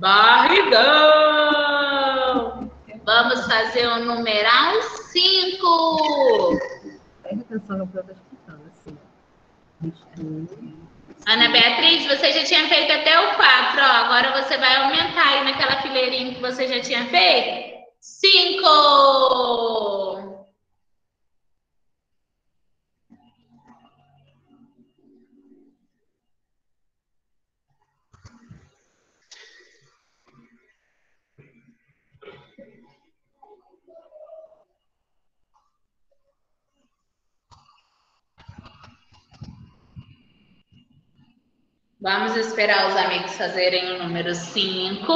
barrigão. Vamos fazer o numeral cinco. Presta atenção no que eu estou explicando, assim. Ana Beatriz, você já tinha feito até o quatro, ó. Agora você vai aumentar aí naquela fileirinha que você já tinha feito. Cinco. Vamos esperar os amigos fazerem o número cinco.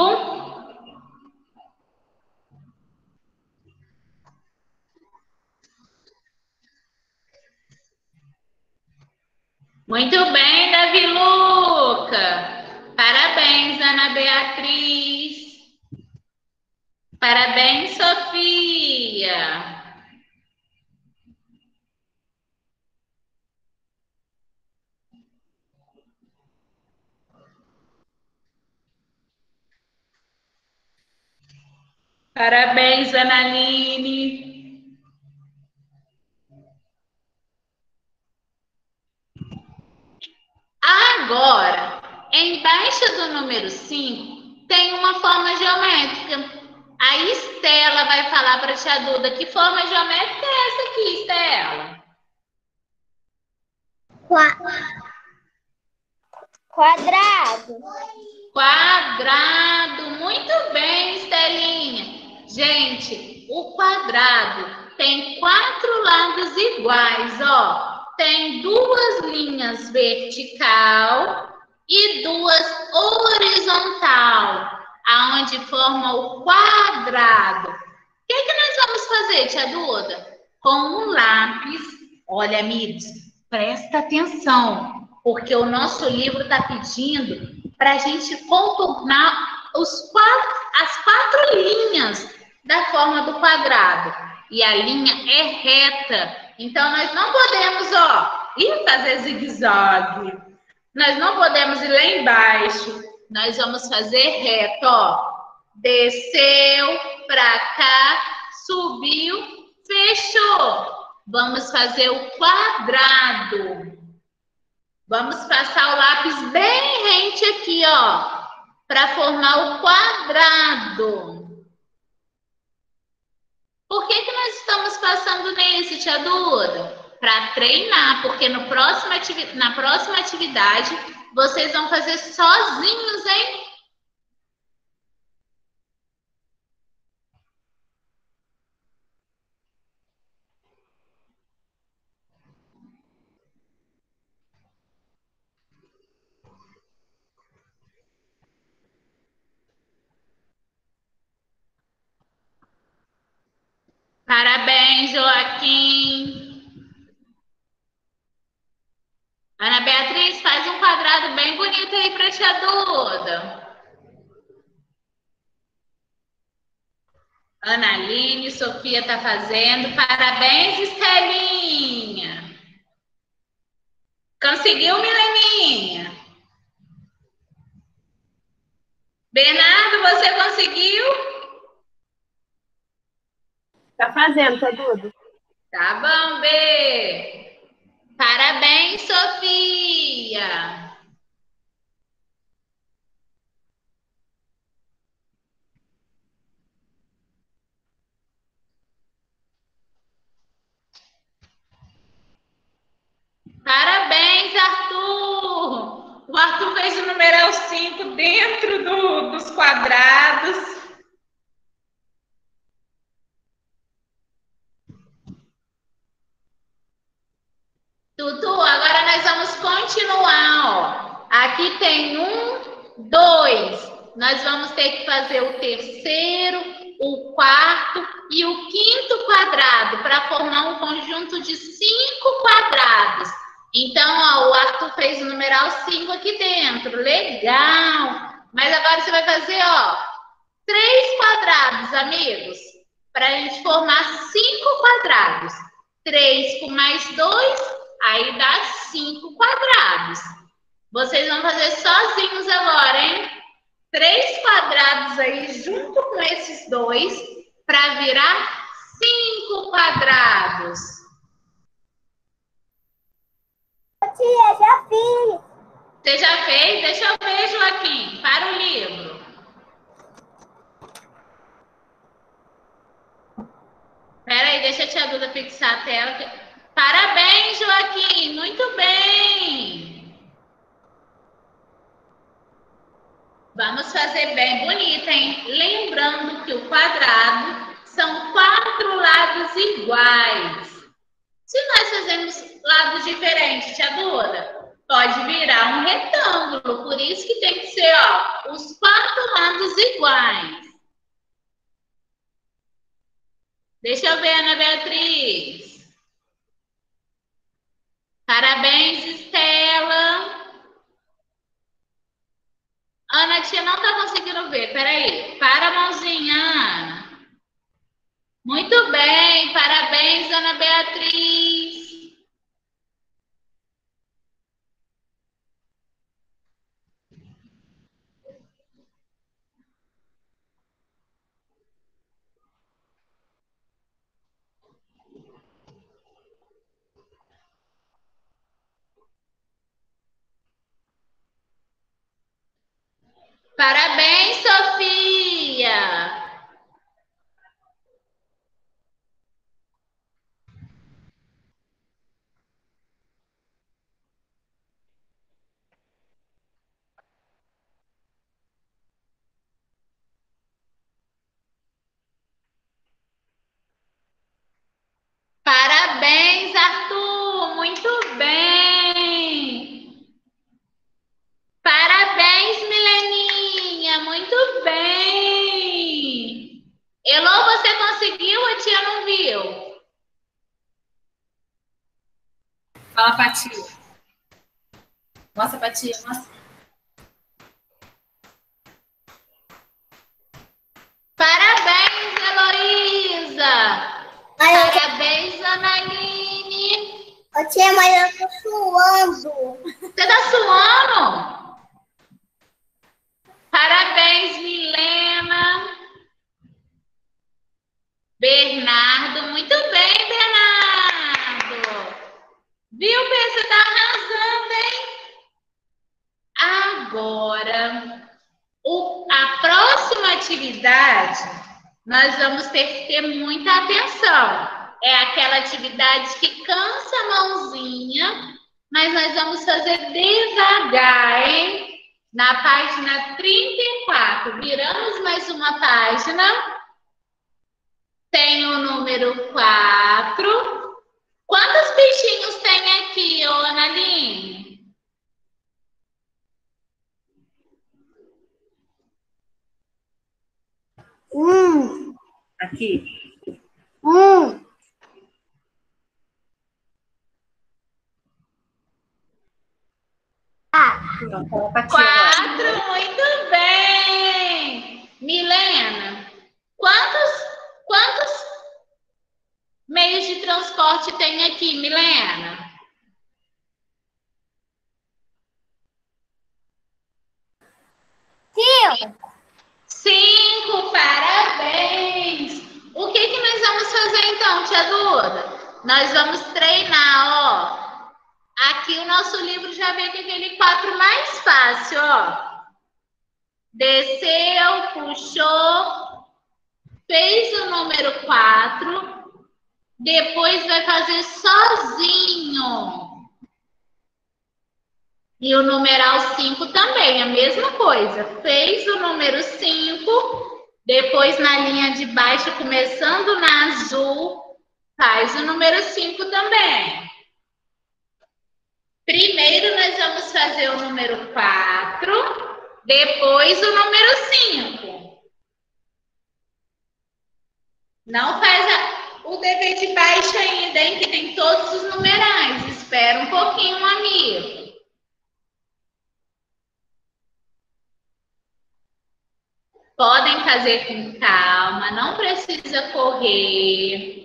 Muito bem, Davi Luca. Parabéns, Ana Beatriz. Parabéns, Sofia. Parabéns, Analine. Agora, embaixo do número cinco, tem uma forma geométrica. A Estela vai falar para a tia Duda que forma geométrica é essa aqui, Estela? Quadrado. Quadrado. Muito bem, Estelinha. Gente, o quadrado tem quatro lados iguais, ó. Tem duas linhas vertical e duas horizontal, aonde forma o quadrado. O que, que nós vamos fazer, tia Duda? Com um lápis, olha, amigos, presta atenção, porque o nosso livro está pedindo para a gente contornar os quatro, as quatro linhas da forma do quadrado. E a linha é reta. Então, nós não podemos, ó, ir fazer zigue-zague. Nós não podemos ir lá embaixo. Nós vamos fazer reto, ó. Desceu para cá, subiu, fechou. Vamos fazer o quadrado. Vamos passar o lápis bem rente aqui, ó, para formar o quadrado. Por que que nós estamos passando nesse, tia Duda? Para treinar, porque no próximo ativi- na próxima atividade vocês vão fazer sozinhos, hein? Parabéns, Joaquim. Ana Beatriz, faz um quadrado bem bonito aí para a tia Duda. Ana Aline, Sofia tá fazendo. Parabéns, Estelinha. Conseguiu, Mileninha? Bernardo, você conseguiu? Tá fazendo, tá, Duda? Tá bom, Bê. Parabéns, Sofia. Parabéns, Arthur. O Arthur fez o numeral cinco dentro do- dos quadrados. Tutu, agora nós vamos continuar, ó. Aqui tem um, dois. Nós vamos ter que fazer o terceiro, o quarto e o quinto quadrado para formar um conjunto de cinco quadrados. Então, ó, o Arthur fez o numeral cinco aqui dentro. Legal! Mas agora você vai fazer, ó, três quadrados, amigos, para a gente formar cinco quadrados. Três com mais dois, aí dá cinco quadrados. Vocês vão fazer sozinhos agora, hein? Três quadrados aí junto com esses dois para virar cinco quadrados. Tia, já fiz. Você já fez? Deixa eu ver, Joaquim. Para o livro. Espera aí, deixa a tia Duda fixar a tela. Parabéns, Joaquim. Muito bem. Vamos fazer bem bonito, hein? Lembrando que o quadrado são quatro lados iguais. Se nós fazermos lados diferentes, tia Duda, pode virar um retângulo. Por isso que tem que ser, ó, os quatro lados iguais. Deixa eu ver, Ana Beatriz. Parabéns, Estela. Ana, a tia não tá conseguindo ver. Peraí. Para a mãozinha, Ana. Muito bem. Parabéns, Ana Beatriz. Parabéns, Sofia. Parabéns, Arthur. Muito bem. Parabéns, Mileninha. Muito bem. Elô, você conseguiu? A tia não viu. Fala pra tia. Mostra pra tia, mostra. Parabéns, Heloísa. Olha, Parabéns, Analine. ô, tia, mas eu tô suando. Você tá suando? Parabéns, Milena. Bernardo, muito bem, Bernardo. Viu, Bê? Você tá arrasando, hein? atividade, nós vamos ter que ter muita atenção. É aquela atividade que cansa a mãozinha, mas nós vamos fazer devagar, hein? Na página trinta e quatro. Viramos mais uma página. Tem o número quatro. Quantos bichinhos tem aqui, ô Analine? Um. Aqui. Um. Então, com a Paty agora. Quatro, muito bem. Milena, quantos, quantos meios de transporte tem aqui, Milena? Cinco. Cinco, parabéns! O que que nós vamos fazer então, tia Duda? Nós vamos treinar, ó. Aqui o nosso livro já vem com aquele quatro mais fácil, ó. Desceu, puxou, fez o número quatro, depois vai fazer sozinho. E o numeral cinco também, a mesma coisa. Fez o número cinco, depois na linha de baixo, começando na azul, faz o número cinco também. Primeiro nós vamos fazer o número quatro, depois o número cinco. Não faz a, o dever de baixo ainda, hein, que tem todos os numerais. Espera um pouquinho, amigo. Podem fazer com calma, não precisa correr.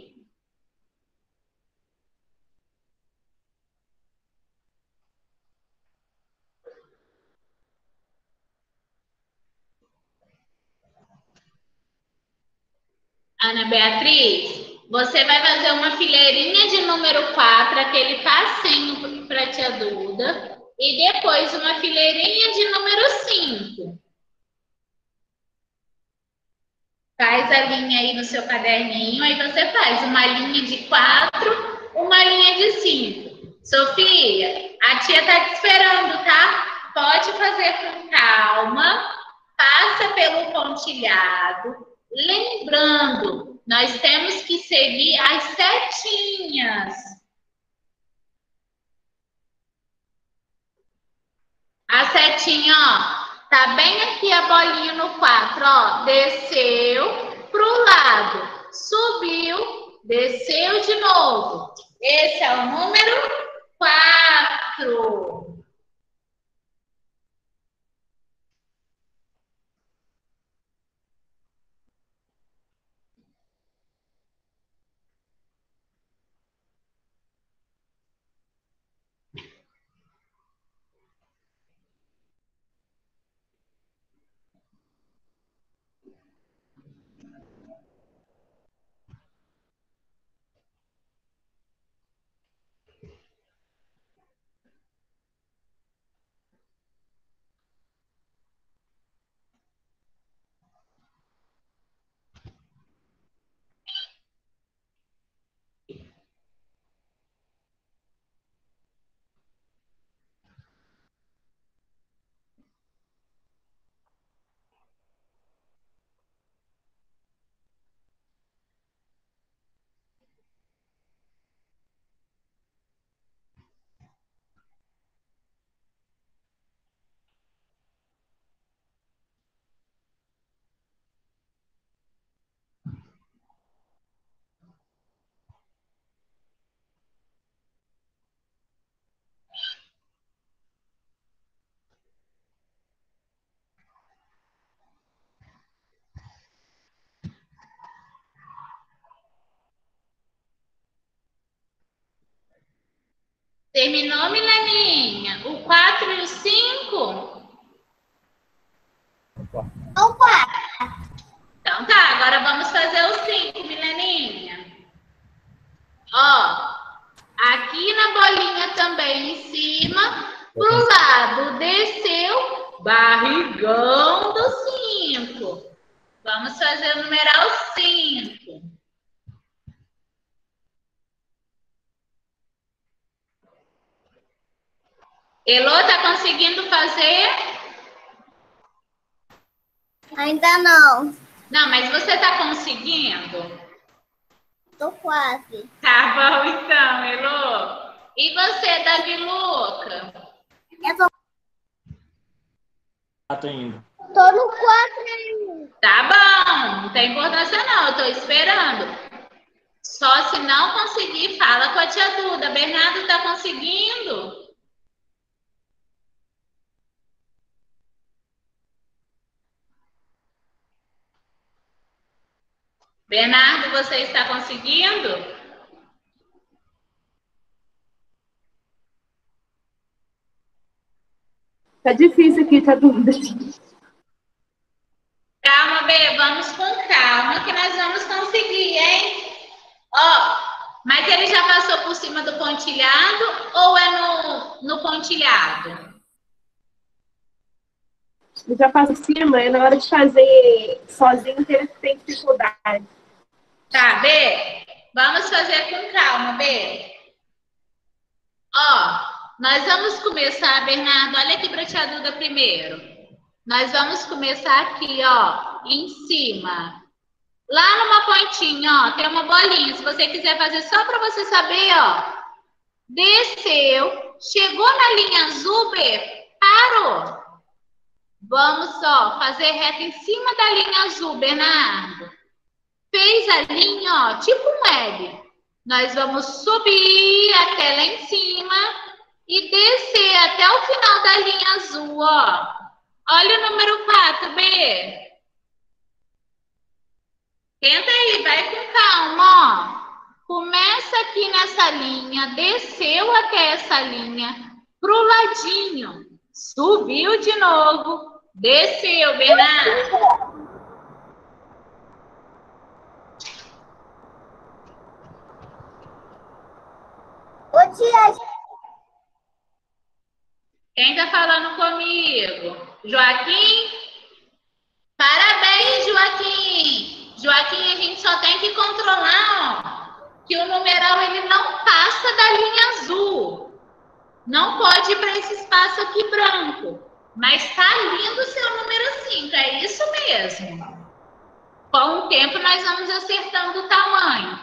Ana Beatriz, você vai fazer uma fileirinha de número quatro, aquele passinho para a tia Duda, e depois uma fileirinha de número cinco. Faz a linha aí no seu caderninho, aí você faz uma linha de quatro, uma linha de cinco. Sofia, a tia tá te esperando, tá? Pode fazer com calma, passa pelo pontilhado. Lembrando, nós temos que seguir as setinhas. A setinha, ó. Tá bem aqui a bolinha no quatro, ó. Desceu pro lado. Subiu, desceu de novo. Esse é o número quatro. Terminou, Mileninha? O quatro e o cinco? O quatro. Então tá, agora vamos fazer o cinco, Mileninha. Ó, aqui na bolinha também em cima, pro lado, desceu, barrigão do cinco. Vamos fazer o numeral cinco. Elô, tá conseguindo fazer? Ainda não. Não, mas você tá conseguindo? Tô quase. Tá bom, então, Elô. E você, Davi Luca? Eu tô, Quatro ainda. tô no quatro ainda. Tá bom, não tem importância não, eu tô esperando. Só se não conseguir, fala com a tia Duda. Bernardo tá conseguindo? Bernardo, você está conseguindo? Tá difícil aqui, tá dúvida. Calma, Bê, vamos com calma que nós vamos conseguir, hein? Ó, mas ele já passou por cima do pontilhado ou é no, no pontilhado? Eu já faço cima, é na hora de fazer sozinho que ele tem dificuldade. Tá, Bê? Vamos fazer com calma, Bê. Ó, nós vamos começar, Bernardo, olha aqui para a tia Duda primeiro. Nós vamos começar aqui, ó, em cima. Lá numa pontinha, ó, tem uma bolinha. Se você quiser fazer só para você saber, ó. Desceu, chegou na linha azul, Bê, parou. Vamos, ó, fazer reta em cima da linha azul, Bernardo. Fez a linha, ó, tipo um L. Nós vamos subir até lá em cima e descer até o final da linha azul, ó. Olha o número quatro, B. Tenta aí, vai com calma, ó. Começa aqui nessa linha, desceu até essa linha, pro ladinho. Subiu de novo, desceu, Bernardo. Ô, tia, Quem tá falando comigo? Joaquim? Parabéns, Joaquim! Joaquim, a gente só tem que controlar, ó, que o numeral ele não passa da linha azul. Não pode ir para esse espaço aqui branco. Mas tá lindo o seu número cinco, é isso mesmo. Com o tempo nós vamos acertando o tamanho.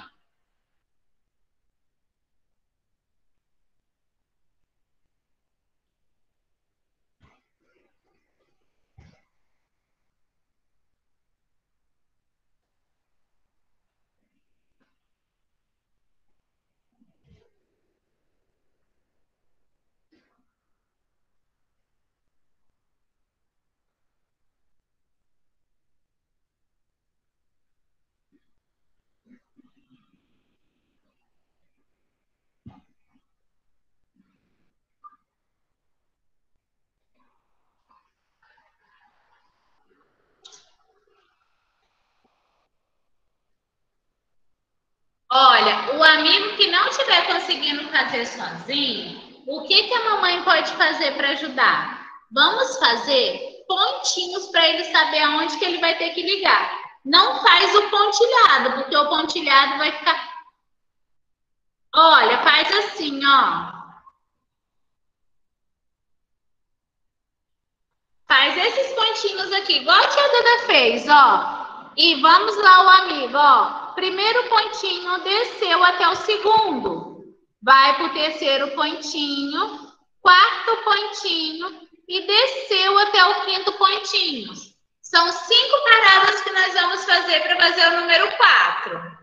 Olha, o amigo que não estiver conseguindo fazer sozinho, o que, que a mamãe pode fazer para ajudar? Vamos fazer pontinhos para ele saber aonde que ele vai ter que ligar. Não faz o pontilhado, porque o pontilhado vai ficar... Olha, faz assim, ó. Faz esses pontinhos aqui, igual a tia Duda fez, ó. E vamos lá o amigo, ó. Primeiro pontinho desceu até o segundo. Vai para o terceiro pontinho, quarto pontinho e desceu até o quinto pontinho. São cinco paradas que nós vamos fazer para fazer o número quatro.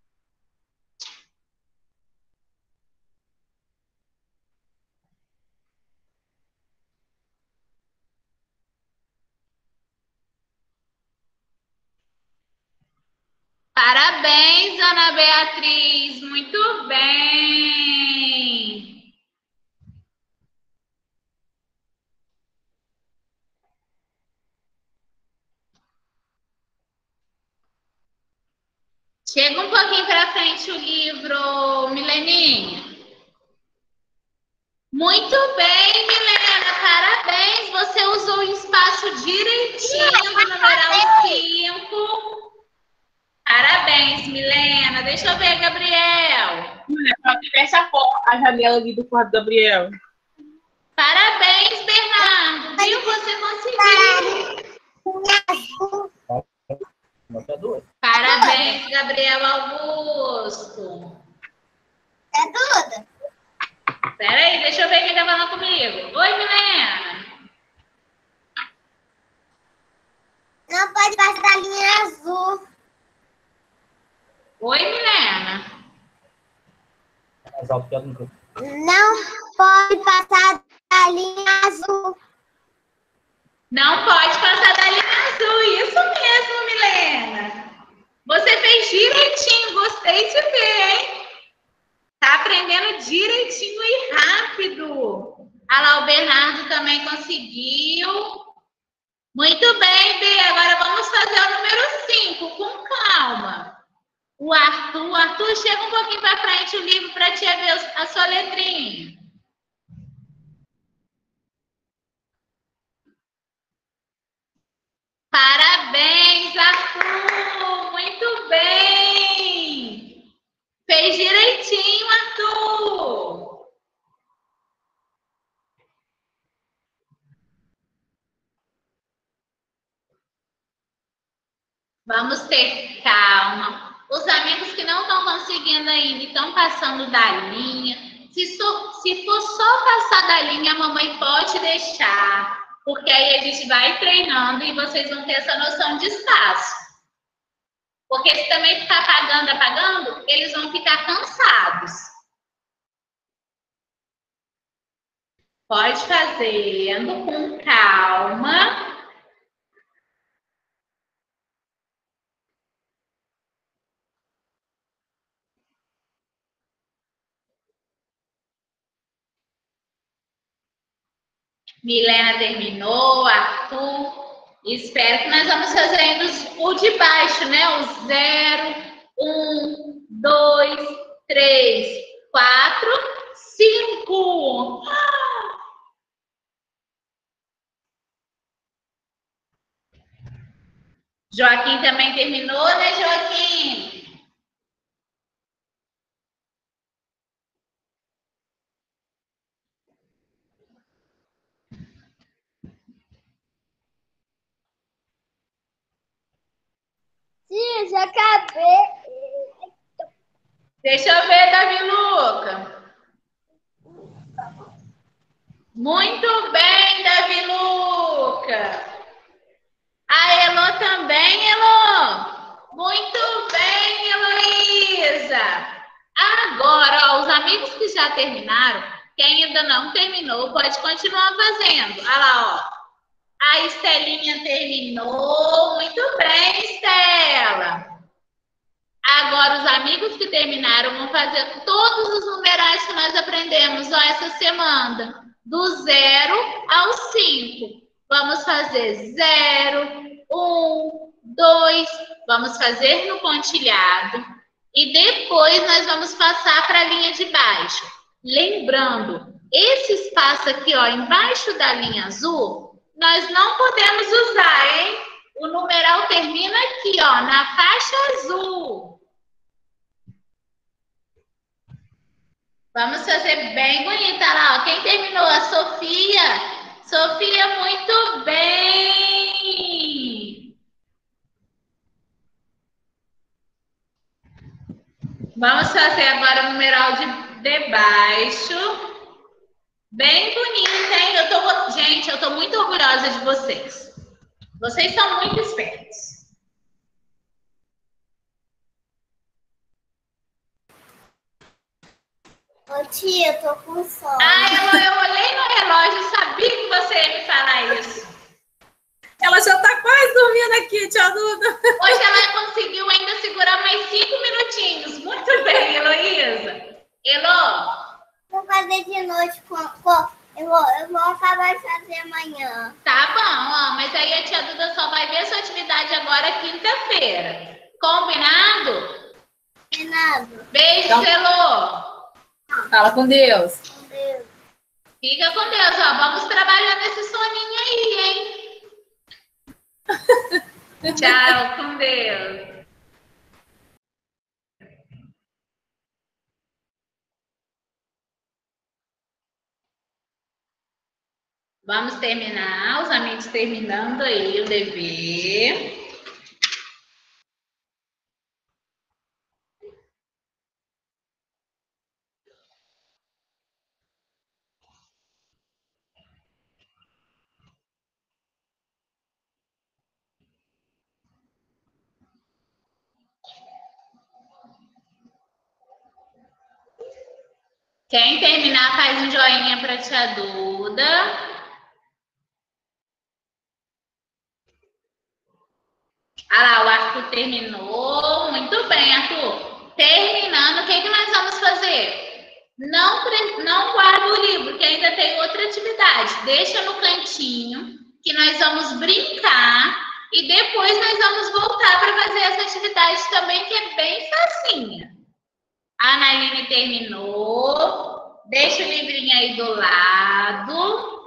Parabéns, Ana Beatriz. Muito bem. Chega um pouquinho para frente o livro, Mileninha. Muito bem, Milena. Parabéns. Você usou o espaço direitinho do numeral cinco. eu ver, Gabriel. Fecha a porta, a janela ali do quarto do Gabriel. Parabéns, Bernardo. Viu? Você conseguiu. Bota duas. Parabéns, Gabriel Augusto. É tudo. Peraí, deixa eu ver quem tá falando comigo. Oi, Milena. Não pode passar da linha azul. Oi, Milena. Mais alto que ela nunca. Não pode passar da linha azul. Não pode passar da linha azul. Isso mesmo, Milena. Você fez direitinho. Gostei de ver, hein? Tá aprendendo direitinho e rápido. Ah lá, o Bernardo também conseguiu. Muito bem, Bê. Agora vamos fazer o número cinco, com calma. O Arthur. Arthur, chega um pouquinho para frente o livro para te ver a sua letrinha. Parabéns, Arthur. Muito bem. Fez direitinho, Arthur. Vamos ter calma. Os amigos que não estão conseguindo ainda estão passando da linha. Se, so, se for só passar da linha, a mamãe pode deixar. Porque aí a gente vai treinando e vocês vão ter essa noção de espaço. Porque se também ficar apagando, apagando, eles vão ficar cansados. Pode fazendo com calma. Milena terminou, Arthur. Espero que nós vamos fazendo o de baixo, né? O zero, um, dois, três, quatro, cinco. Joaquim também terminou, né, Joaquim? Sim, já acabei. Deixa eu ver, Davi Luca. Muito bem, Davi Luca. A Elô também, Elô. Muito bem, Heloísa. Agora, ó, os amigos que já terminaram, quem ainda não terminou, pode continuar fazendo. Olha lá, ó. A Estelinha terminou. Muito bem, Estela. Agora, os amigos que terminaram vão fazer todos os numerais que nós aprendemos ó, essa semana. Do zero ao cinco. Vamos fazer zero, um, dois. Vamos fazer no pontilhado. E depois nós vamos passar para a linha de baixo. Lembrando, esse espaço aqui, ó, embaixo da linha azul, nós não podemos usar, hein? O numeral termina aqui, ó, na faixa azul. Vamos fazer bem bonita lá, ó. Quem terminou? A Sofia. Sofia, muito bem. Vamos fazer agora o numeral de, de baixo. Bem bonita, hein? Eu tô, gente, eu tô muito orgulhosa de vocês. Vocês são muito espertos. Ô tia, eu tô com sono. Ah, eu, eu olhei no relógio e sabia que você ia me falar isso. Ela já tá quase dormindo aqui, tia Duda. Hoje ela conseguiu ainda segurar mais cinco minutinhos. Muito bem, Heloísa. Elô? Vou fazer de noite com... com eu, vou, eu vou acabar de fazer amanhã. Tá bom, ó, mas aí a tia Duda só vai ver sua atividade agora quinta-feira. Combinado? Combinado. Beijo, Então- Elô. Fala com Deus. Com Deus. Fica com Deus, ó. Vamos trabalhar nesse soninho aí, hein? Tchau, com Deus. Vamos terminar, os amigos terminando aí o dever. Quem terminar, faz um joinha para a tia Duda. Ah lá, o Arthur terminou. Muito bem, Arthur. Terminando, o que, que nós vamos fazer? Não, não guarda o livro, que ainda tem outra atividade. Deixa no cantinho, que nós vamos brincar. E depois nós vamos voltar para fazer essa atividade também, que é bem facinha. A Analine terminou. Deixa o livrinho aí do lado.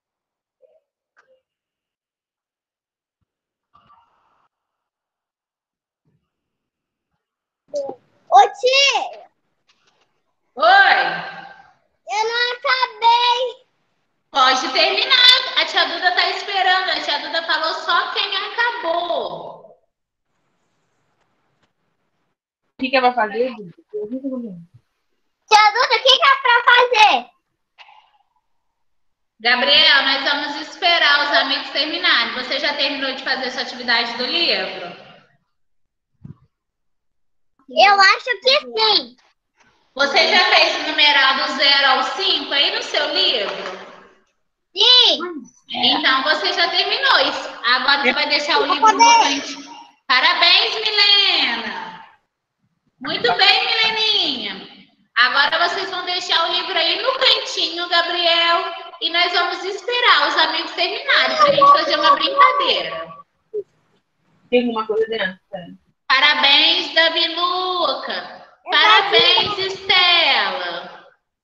Ô, tia! Oi! Eu não acabei. Pode terminar. A tia Duda tá esperando. A tia Duda falou só quem acabou. O que que ela vai fazer? Tia Duda, o que, que é pra fazer? Gabriel, nós vamos esperar os amigos terminarem. Você já terminou de fazer sua atividade do livro? Eu acho que sim. Você já fez o numeral do zero ao cinco aí no seu livro? Sim. Então você já terminou isso. Agora você vai deixar o livro no cantinho. Parabéns, Milena! Muito bem, Mileninha. Agora vocês vão deixar o livro aí no cantinho, Gabriel. E nós vamos esperar os amigos terminarem para a gente fazer uma brincadeira. Tem alguma coisa dentro? Parabéns, Davi Luca. Parabéns, Estela.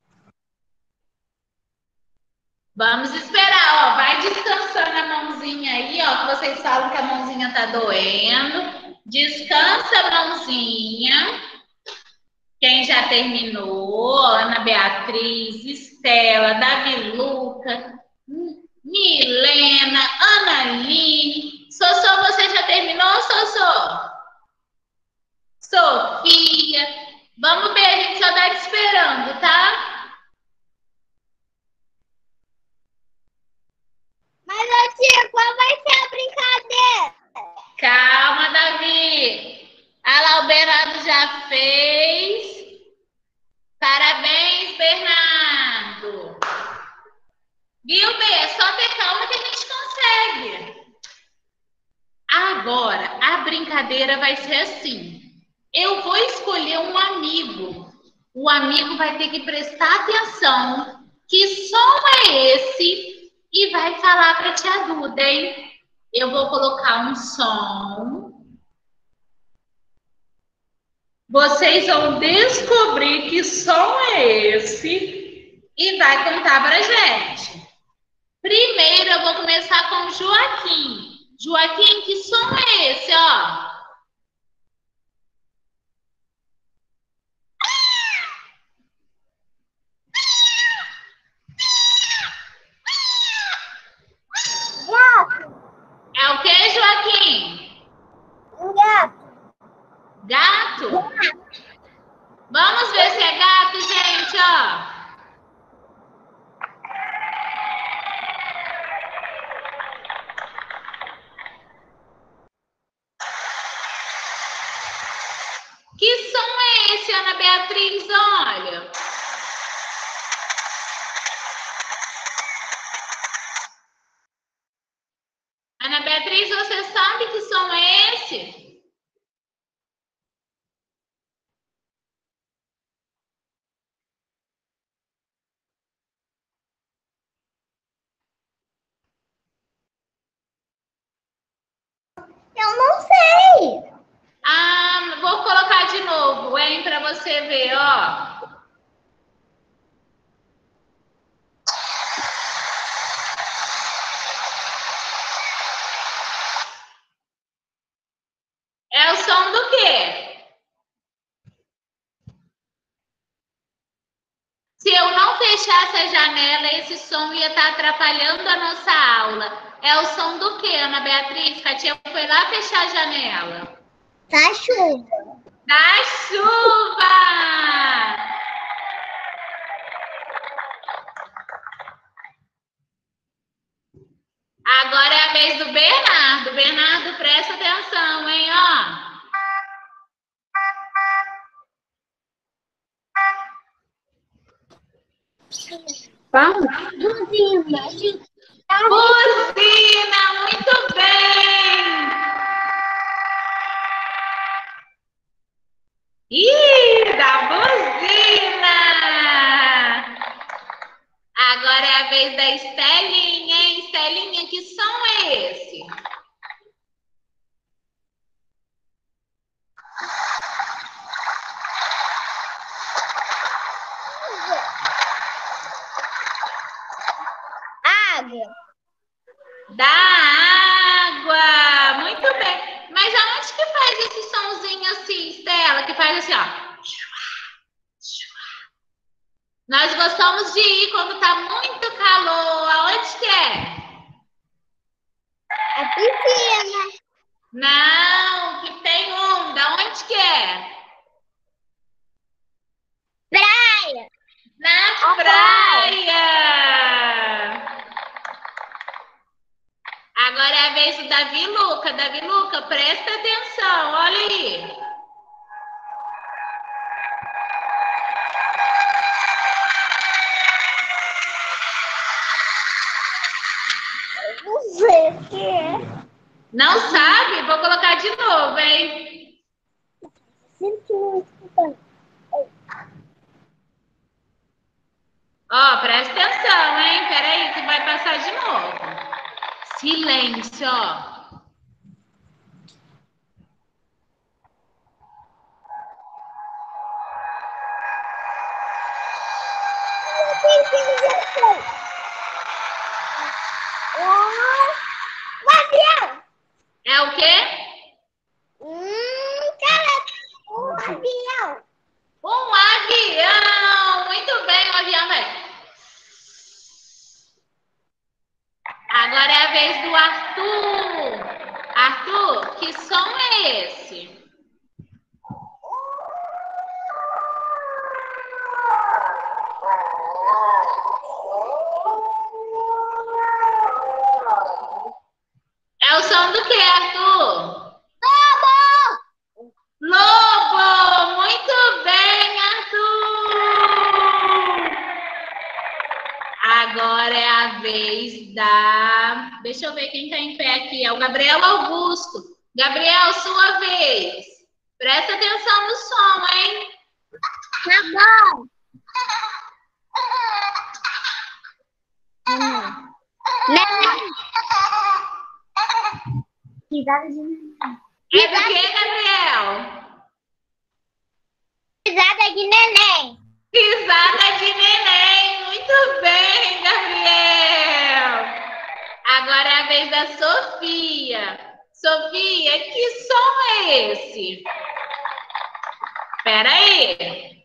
Vamos esperar, ó. Vai descansando a mãozinha aí, ó. Que vocês falam que a mãozinha tá doendo. Descansa a mãozinha. Quem já terminou, Ana Beatriz, Estela, Davi Luca, Milena, Analine. Sossô, você já terminou, Sossô? Sofia. Vamos ver, a gente só tá te esperando, tá? Mas, ô, tia, qual vai ser a brincadeira? Calma, Davi. Ah lá, o Bernardo já fez. Parabéns, Bernardo. Viu, Bê? É só ter calma que a gente consegue. Agora, a brincadeira vai ser assim. Eu vou escolher um amigo. O amigo vai ter que prestar atenção. Que som é esse? E vai falar para a tia Duda, hein? Eu vou colocar um som. Vocês vão descobrir que som é esse e vai contar para a gente. Primeiro eu vou começar com o Joaquim. Joaquim, que som é esse, ó? É o que, Joaquim? Gato. Gato? Vamos ver se é gato, gente, ó. Que som é esse, Ana Beatriz? Olha. Ana Beatriz, você sabe que som é esse? Eu não sei. Ah, vou colocar de novo, hein, para você ver, ó. É o som do quê? Se eu não não fechasse a janela, esse som ia estar atrapalhando a nossa aula. É o som do quê, Ana Beatriz? Que a tia foi lá fechar a janela. Da chuva. Da chuva! Agora é a vez do Bernardo. Bernardo, presta atenção, hein, ó. Buzina. Buzina, muito bem! Ih, da buzina! Agora é a vez da Estelinha, hein? Estelinha, que som é esse? Água. Da água! Muito bem. Mas aonde que faz esse sonzinho assim, Estela? Que faz assim, ó. Nós gostamos de ir quando tá muito calor. Aonde que é? A piscina. Não, que tem onda. Onde que é? Praia. Na A praia. Agora é a vez do Davi Luca. Davi Luca, presta atenção. Olha aí. Não sei o que é. Não sabe? Vou colocar de novo, hein? Ó, presta atenção, hein? Peraí, que vai passar de novo. Silêncio, ó. Um avião. É o quê? Hum, cara, um avião. Um avião! Muito bem, o avião vai. Agora é a vez do Arthur. Arthur, que som é esse? É o som do que, Arthur? Lobo. Lobo! Muito bem, Arthur! Agora é a vez da... Deixa eu ver quem está em pé aqui. É o Gabriel Augusto. Gabriel, sua vez. Presta atenção no som, hein? Tá bom. Hum. Neném. Risada de neném. É do que, Gabriel? Risada de neném. Risada de neném. Muito bem, Gabriel. Agora é a vez da Sofia. Sofia, que som é esse? Espera aí.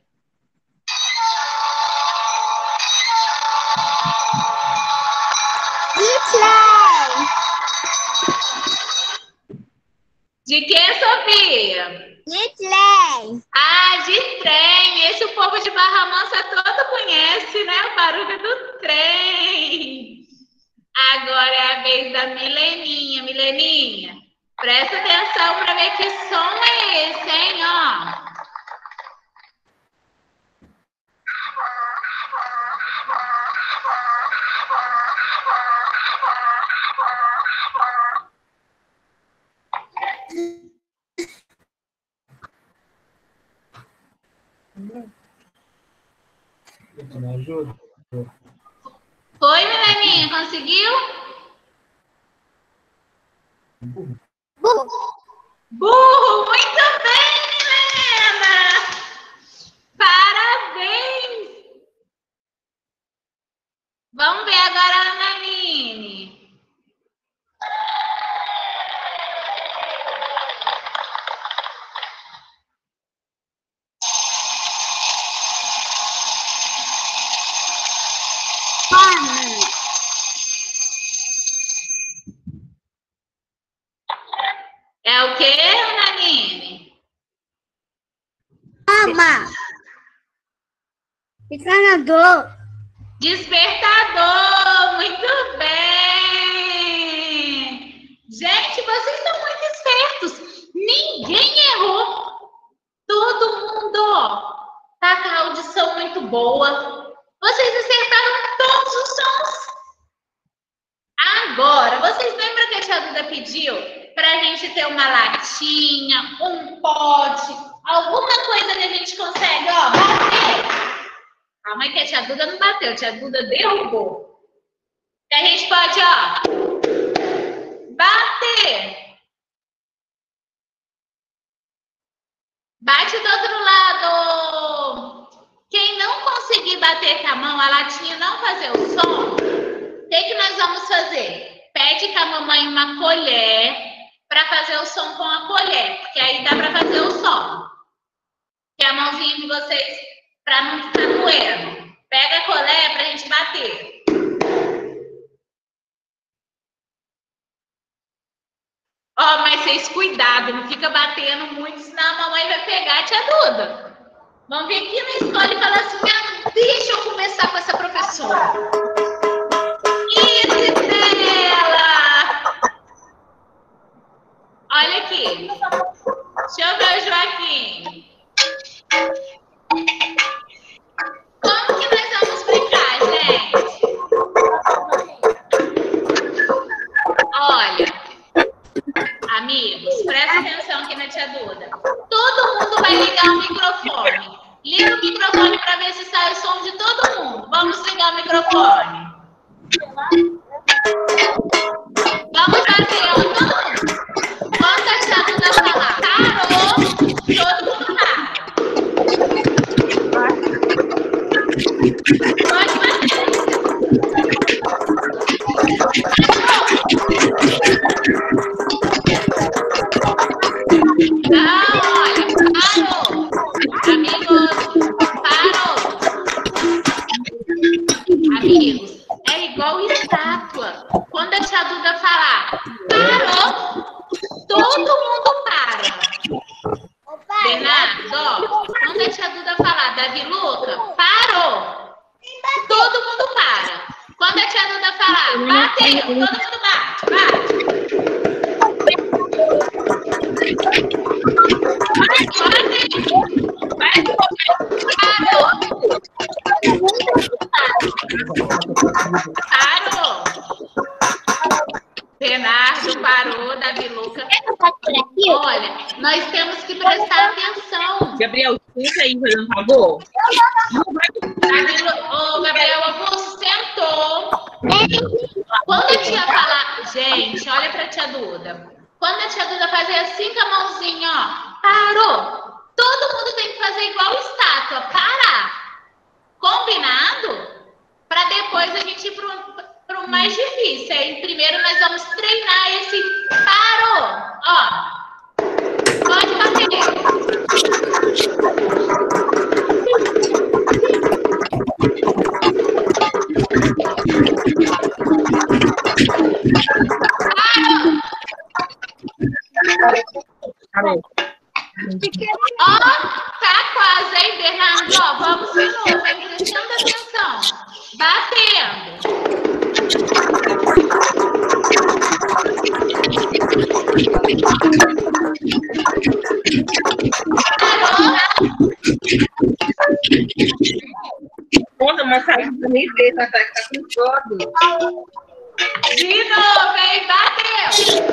De que, Sofia? De trem. Ah, de trem. Esse o povo de Barra Mansa todo conhece, né? O barulho do trem. Agora é a vez da Mileninha. Mileninha, presta atenção para ver que som é esse, hein? Ó. Me ajuda? Foi, Mileninha? Conseguiu? Burro. Burro! Muito bem, Milena! Parabéns! Vamos ver agora a Analine. Encanador. Despertador, muito bem. Gente, vocês estão muito espertos. Ninguém errou. Todo mundo tá com a audição muito boa. Vocês acertaram todos os sons. Agora, vocês lembram que a tia Duda pediu para a gente ter uma latinha, um pote, alguma coisa que a gente consegue, ó, bater? Calma aí que a tia Duda não bateu, a tia Duda derrubou. E a gente pode, ó, bater. Bate do outro lado. Quem não conseguir bater com a mão, a latinha não fazer o som, o que, que nós vamos fazer? Pede com a mamãe uma colher para fazer o som com a colher, porque aí dá para fazer o som. Que a mãozinha de vocês, para não ficar doendo. Pega a colher para a gente bater. Ó, oh, mas vocês cuidado, não fica batendo muito, senão a mamãe vai pegar a tia Duda. Vamos vir aqui na escola e falar assim, ah, deixa eu começar com essa professora. Isabela! Olha aqui. Deixa eu ver o Joaquim. Como que nós vamos brincar, gente? Olha, amigos, presta atenção aqui na tia Duda. Todo mundo vai ligar o microfone. Liga o microfone para ver se sai o som de todo mundo. Vamos ligar o microfone. Vamos bater, ó, todo mundo. Quando a tia Duda falar, parou, todo mundo para. Pode bater. Não, olha, parou. Amigos, parou. Amigos, é igual estátua. Quando a tia Duda falar, parou, todo mundo para. Bernardo, ó, quando a tia Duda falar, Davi Luca, parou, todo mundo para. Quando a tia Duda falar, bateu, todo mundo bate, bate. Parou. Parou. Bernardo parou, Davi Luca. Olha, nós temos que prestar atenção. Gabriel, senta aí, fazendo um favor. Davi Lu... Ô, Gabriel Augusto, sentou. Quando a tia falar... Gente, olha pra tia Duda. Quando a tia Duda fazer assim com a mãozinha, ó, parou. Todo mundo tem que fazer igual estátua, parar. Combinado? Para depois a gente ir para o mais difícil. Aí, primeiro nós vamos treinar esse parou. Ó, pode bater. Parou. Ó, tá quase, hein, Bernardo? Ó, vamos de novo, hein? Prestando atenção. Batendo. Parou. Porra, mas saiu pra nem ver, tá, tá, tá com todo. De novo, hein? Bateu.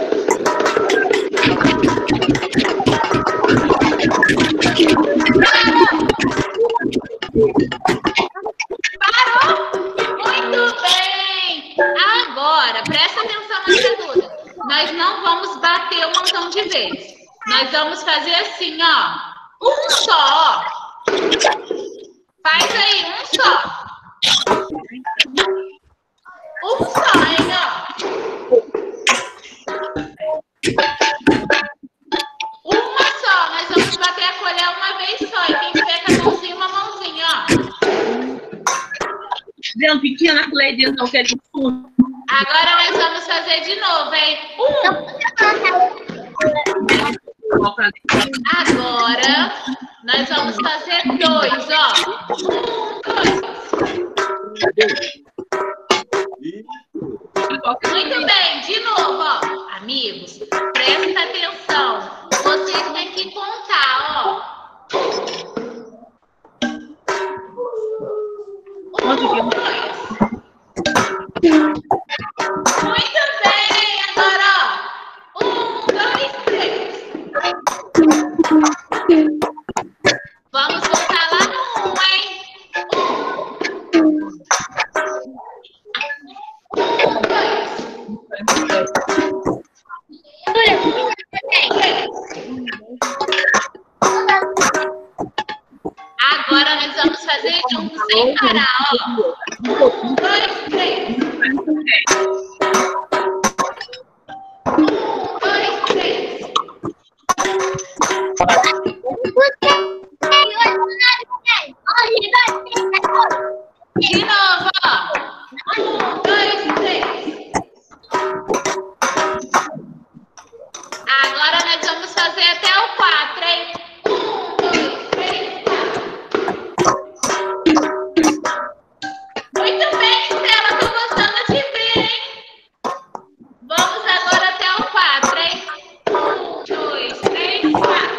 Parou? Muito bem! Agora, presta atenção na tia Duda. Nós não vamos bater um montão de vezes. Nós vamos fazer assim, ó. Um só, ó. Faz aí, um só. Um só, hein, ó. Uma só. Nós vamos bater a colher uma vez só. E quem tiver com a mãozinha, uma mãozinha, ó. Dentro pequena, a colher dentro não quer de tudo. Agora nós vamos fazer de novo, hein? Um. Agora nós vamos fazer dois, ó. Um, dois. Conseguimos. Muito bem. Agora, ó. Um, dois, três. Vamos voltar lá no um, hein? Um, dois. Agora nós vamos fazer juntos sem parar, ó. Um, dois, três. Um, dois, três. De novo, ó. Um, dois, três. Agora nós vamos fazer até o quatro, hein? Um, dois, três, quatro. Muito bem, Estela. Tô gostando de ver, hein? Vamos agora até o quatro, hein? Um, dois, três, quatro.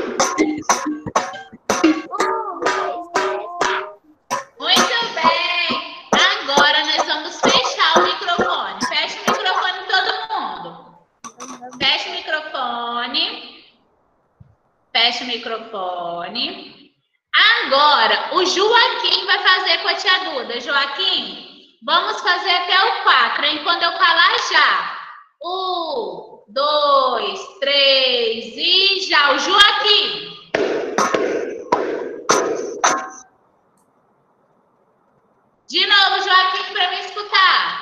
Muito bem. Agora nós vamos fechar o microfone. Fecha o microfone todo mundo. Fecha o microfone. Fecha o microfone. Agora, o Joaquim vai fazer com a tia Duda. Joaquim, vamos fazer até o quatro, hein? Quando eu falar já. Um, dois, três e já. O Joaquim. De novo, Joaquim, para me escutar.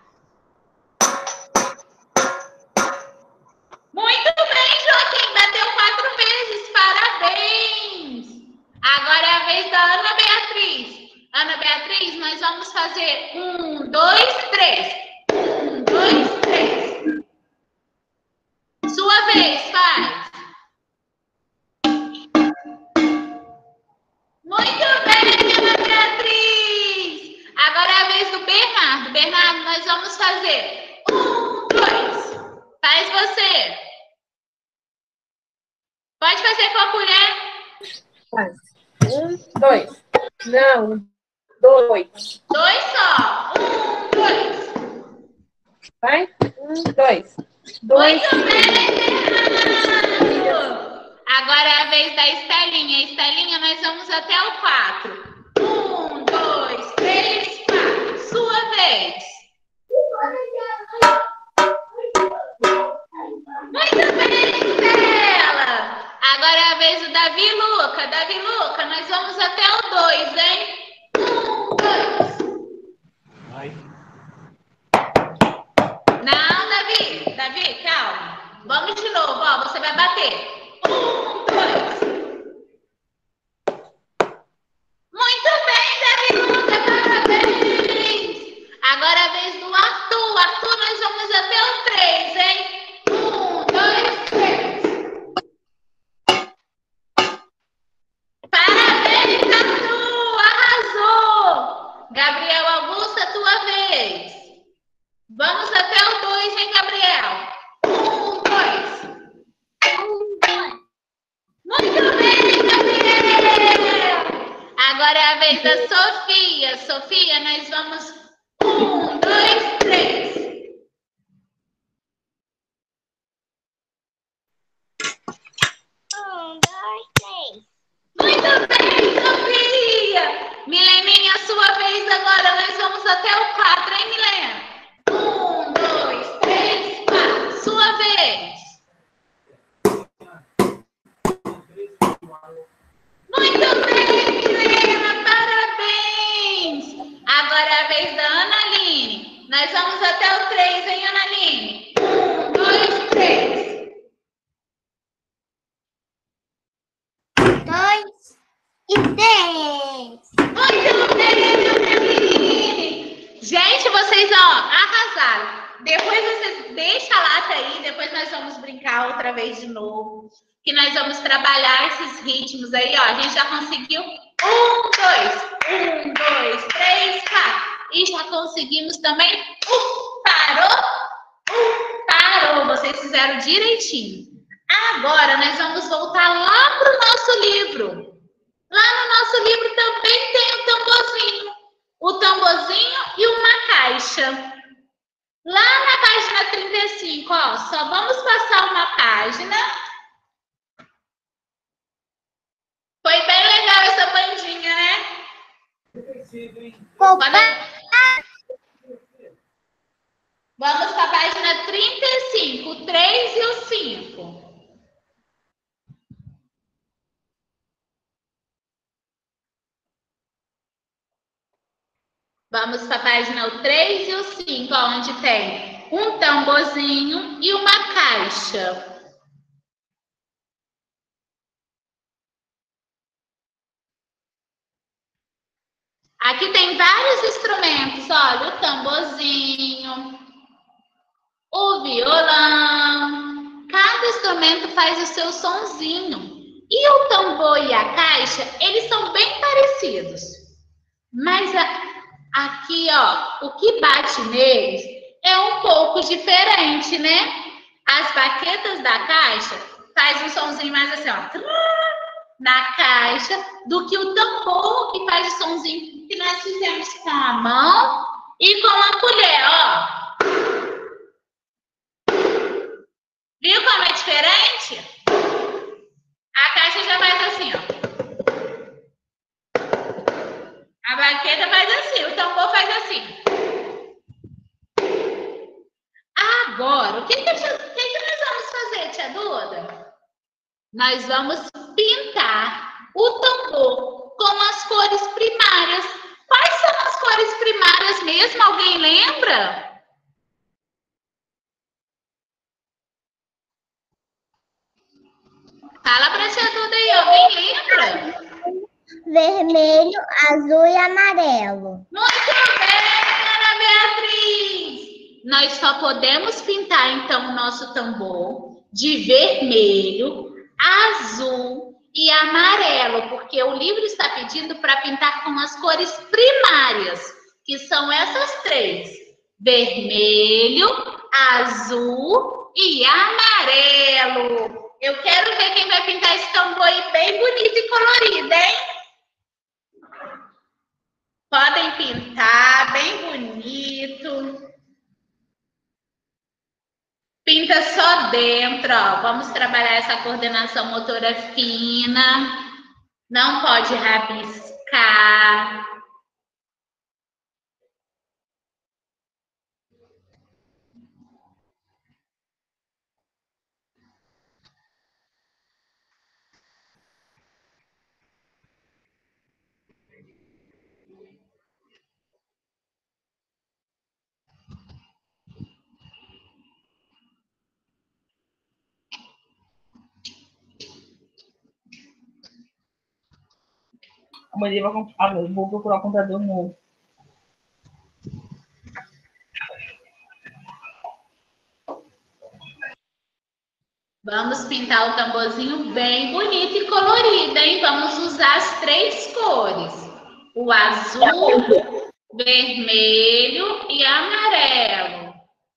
Muito bem, Joaquim. Bateu quatro vezes. Parabéns. Agora é a vez da Ana Beatriz. Ana Beatriz, nós vamos fazer um, dois, três. Um, dois, três. Sua vez, faz. Muito bem, Ana Beatriz. Agora é a vez do Bernardo. Bernardo, nós vamos fazer um, dois. Faz você. Pode fazer com a colher. Faz. Um, dois. Não, dois. Dois só. Um, dois. Vai? Um, dois. Dois. Muito bem, Bernardo. Agora é a vez da Estelinha. Estelinha, nós vamos até o quatro. Um, dois, três, quatro. Sua vez. Muito bem, Estela. Agora é a vez do Davi Luca. Davi Luca, nós vamos até o dois, hein? Um, dois. Vai. Não, Davi. Davi, calma. Vamos de novo, ó. Você vai bater. Um, dois. Muito bem, Davi Luca. Parabéns. Agora é a vez do Arthur. Arthur, nós vamos até o três, hein? Um, dois, três. Parabéns, Arthur! Arrasou! Gabriel Augusto, a tua vez. Vamos até o dois, hein, Gabriel? Um, dois. Muito bem, Gabriel! Agora é a vez da Sofia. Sofia, nós vamos... Um, dois, três. Um, dois, três. Muito bem, Sofia! Mileninha, sua vez agora. Nós vamos até o quatro, hein, Milena? Um, dois, três, quatro. Sua vez. Muito bem, Milena. Parabéns! Agora é a vez da Ana Aline. Nós vamos até o três, hein, Ana Aline? Um, dois, três. Dois e três. Muito bem, Ana Aline. Gente, vocês, ó, arrasaram. Depois vocês deixam a lata aí, depois nós vamos brincar outra vez de novo. Que nós vamos trabalhar esses ritmos aí, ó. A gente já conseguiu um, dois, um, dois, três, quatro. E já conseguimos também um, parou, um, parou. Vocês fizeram direitinho. Agora nós vamos voltar lá para o nosso livro. Lá no nosso livro também tem o tamborzinho. O página. Foi bem legal essa bandinha, né? Pode... Vamos para a página trinta e cinco, o três e o cinco. Vamos para a página o três e o cinco, onde tem um tamborzinho e uma caixa. Aqui tem vários instrumentos, olha, o tamborzinho, o violão. Cada instrumento faz o seu sonzinho. E o tambor e a caixa, eles são bem parecidos. Mas a, aqui, ó, o que bate neles é um pouco diferente, né? As baquetas da caixa faz um sonzinho mais assim, ó, na caixa, do que o tambor que faz o sonzinho que nós fizemos com a mão e com a colher, ó. Viu como é diferente? A caixa já faz assim, ó. A baqueta faz assim, o tambor faz assim. Agora, o que, que, que, que nós vamos fazer, tia Duda? Nós vamos pintar o tambor com as cores primárias. Quais são as cores primárias mesmo? Alguém lembra? Fala pra tia Duda aí, alguém lembra? Vermelho, azul e amarelo. Muito bem, Ana Beatriz! Nós só podemos pintar, então, o nosso tambor de vermelho, azul e amarelo, porque o livro está pedindo para pintar com as cores primárias, que são essas três: vermelho, azul e amarelo. Eu quero ver quem vai pintar esse tambor aí bem bonito e colorido, hein? Podem pintar, bem bonito. Pinta só dentro, ó. Vamos trabalhar essa coordenação motora fina. Não pode rabiscar. Amanhã eu vou, comprar, eu vou procurar um computador novo. Vamos pintar o tamborzinho bem bonito e colorido, hein? Vamos usar as três cores: o azul, vermelho e amarelo.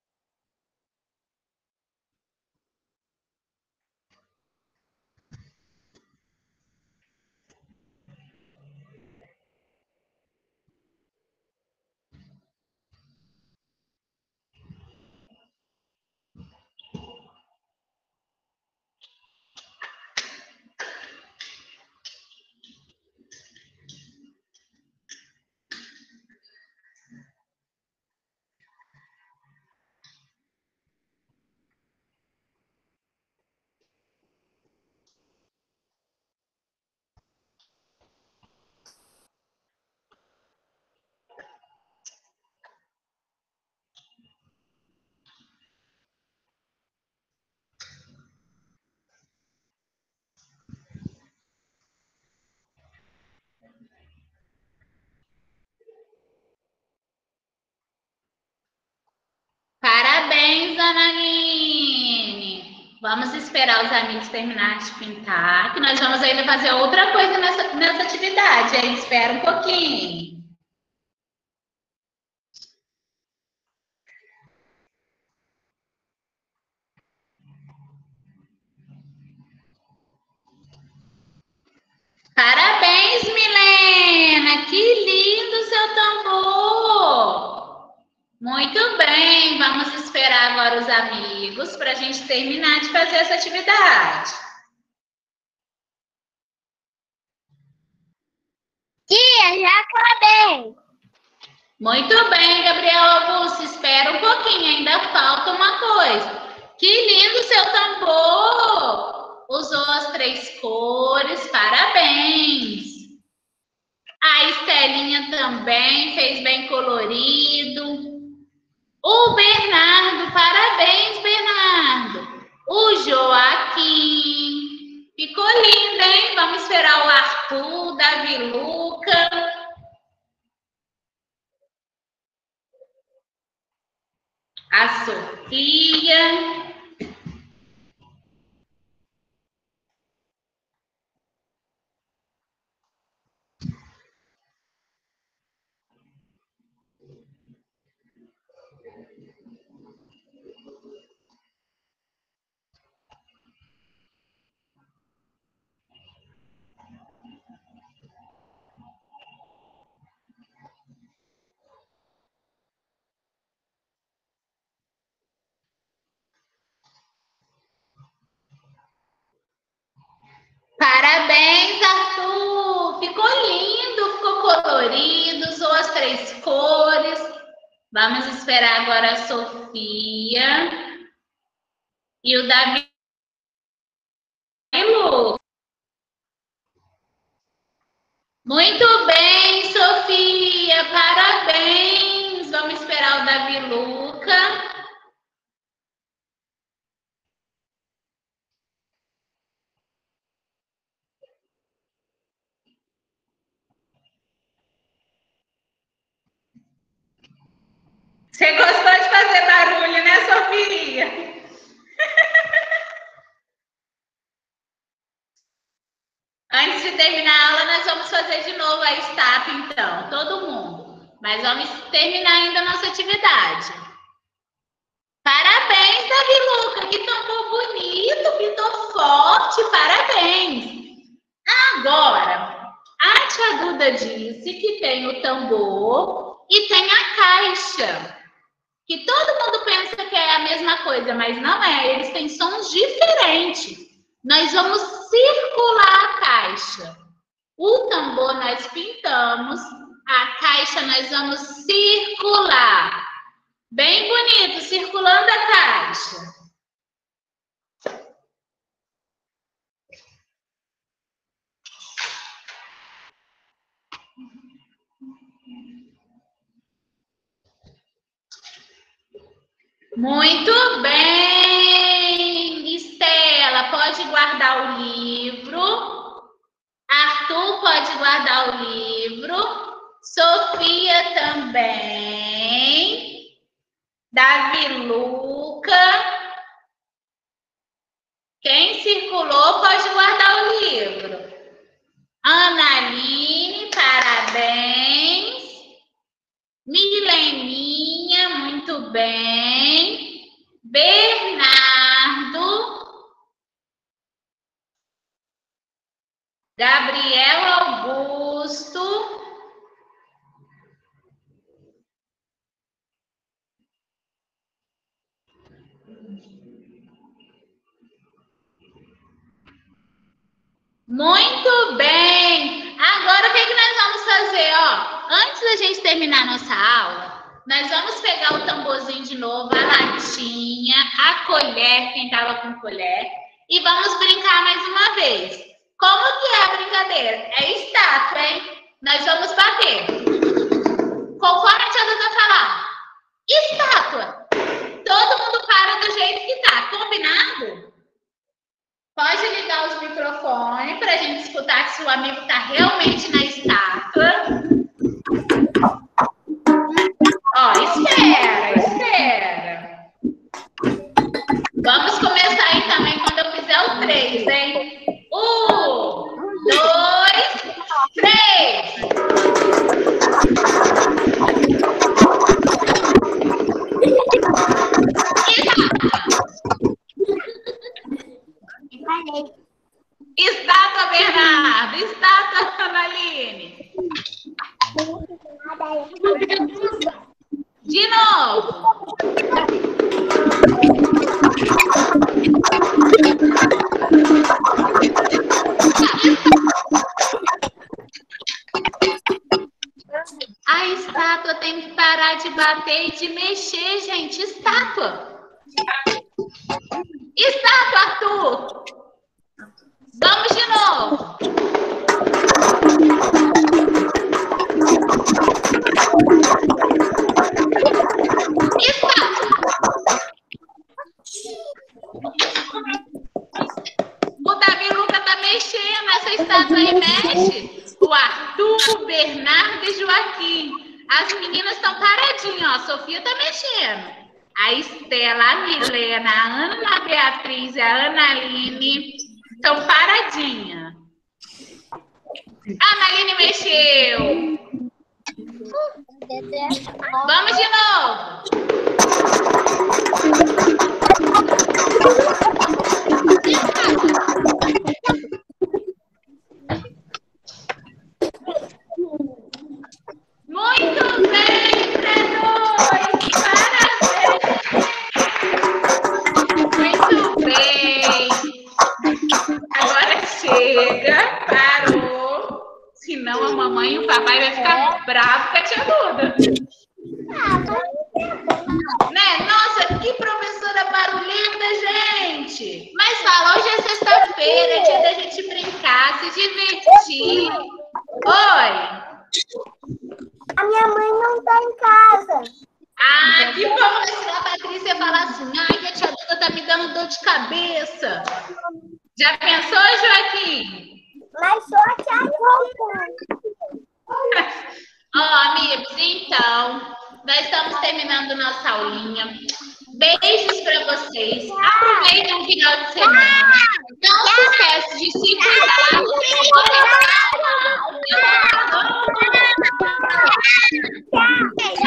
Parabéns, Analine! Vamos esperar os amigos terminarem de pintar, que nós vamos ainda fazer outra coisa nessa, nessa atividade. Aí espera um pouquinho. Parabéns, Milena! Que lindo seu tambor! Muito bem, vamos esperar agora os amigos para a gente terminar de fazer essa atividade. Tia, já acabei. Muito bem, Gabriel Augusto, espera um pouquinho, ainda falta uma coisa. Que lindo seu tambor! Usou as três cores, parabéns! A Estelinha também fez bem colorido. O Bernardo, parabéns, Bernardo! O Joaquim, ficou lindo, hein? Vamos esperar o Arthur, o Davi Luca. A Sofia. Parabéns, Arthur! Ficou lindo, ficou colorido, usou as três cores. Vamos esperar agora a Sofia e o Davi Lu. Muito bem, Sofia, parabéns! Vamos esperar o Davi Luca. Você gostou de fazer barulho, né, Sofia? Antes de terminar a aula, nós vamos fazer de novo a estátua, então, todo mundo. Mas vamos terminar ainda a nossa atividade. Parabéns, Davi Luca, que tambor bonito, pintou forte, parabéns. Agora, a tia Duda disse que tem o tambor e tem a caixa. Que todo mundo pensa que é a mesma coisa, mas não é. Eles têm sons diferentes. Nós vamos circular a caixa. O tambor nós pintamos, a caixa nós vamos circular. Bem bonito, circulando a caixa. Muito bem, Estela, pode guardar o livro. Arthur pode guardar o livro. Sofia também. Davi Luca. Quem circulou pode guardar o livro. Analine, parabéns. Mileninha, muito bem. Bernardo. Gabriel Augusto. Muito bem! Agora o que, é que nós vamos fazer? Ó, antes da gente terminar a nossa aula, nós vamos pegar o tamborzinho de novo, a latinha, a colher, quem estava com colher, e vamos brincar mais uma vez. Como que é a brincadeira? É estátua, hein? Nós vamos bater. Conforme a tia Duda falar, estátua. Todo mundo para do jeito que tá, combinado? Pode ligar os microfones para a gente escutar se o amigo está realmente na estátua. Ó, espera, espera. Vamos começar aí também quando eu fizer o três, hein? Um, dois, três. Estátua, Bernardo. Estátua, Analine. De novo. A estátua tem que parar de bater e de mexer, gente. Estátua. Estátua, Arthur. Vamos de novo. Estátua. O Davi Luca tá mexendo. Essa estátua aí mexe. O Arthur, o Bernardo e Joaquim. As meninas estão paradinhas, ó. A Sofia tá mexendo. A Estela, a Milena, a Ana Beatriz e a Ana Aline estão paradinhas. A Ana Aline mexeu. Vamos de novo. Muito bem, Fredos! Parabéns! Muito bem! Agora chega, parou. Senão a mamãe e o papai vai ficar bravos com a tia Duda. Né? Nossa, que professora barulhenta, gente! Mas fala, hoje é sexta-feira, é dia da gente brincar, se divertir. Oi! A minha mãe não tá em casa. Ah, que bom! Se a Patrícia falar assim, ai, que a tia Duda tá me dando dor de cabeça. Já pensou, Joaquim? Mas só a tia Duda. Ó, oh, amigos, então, nós estamos terminando nossa aulinha. Beijos para vocês. Aproveitem o final de semana. Não se esquece de se cuidar.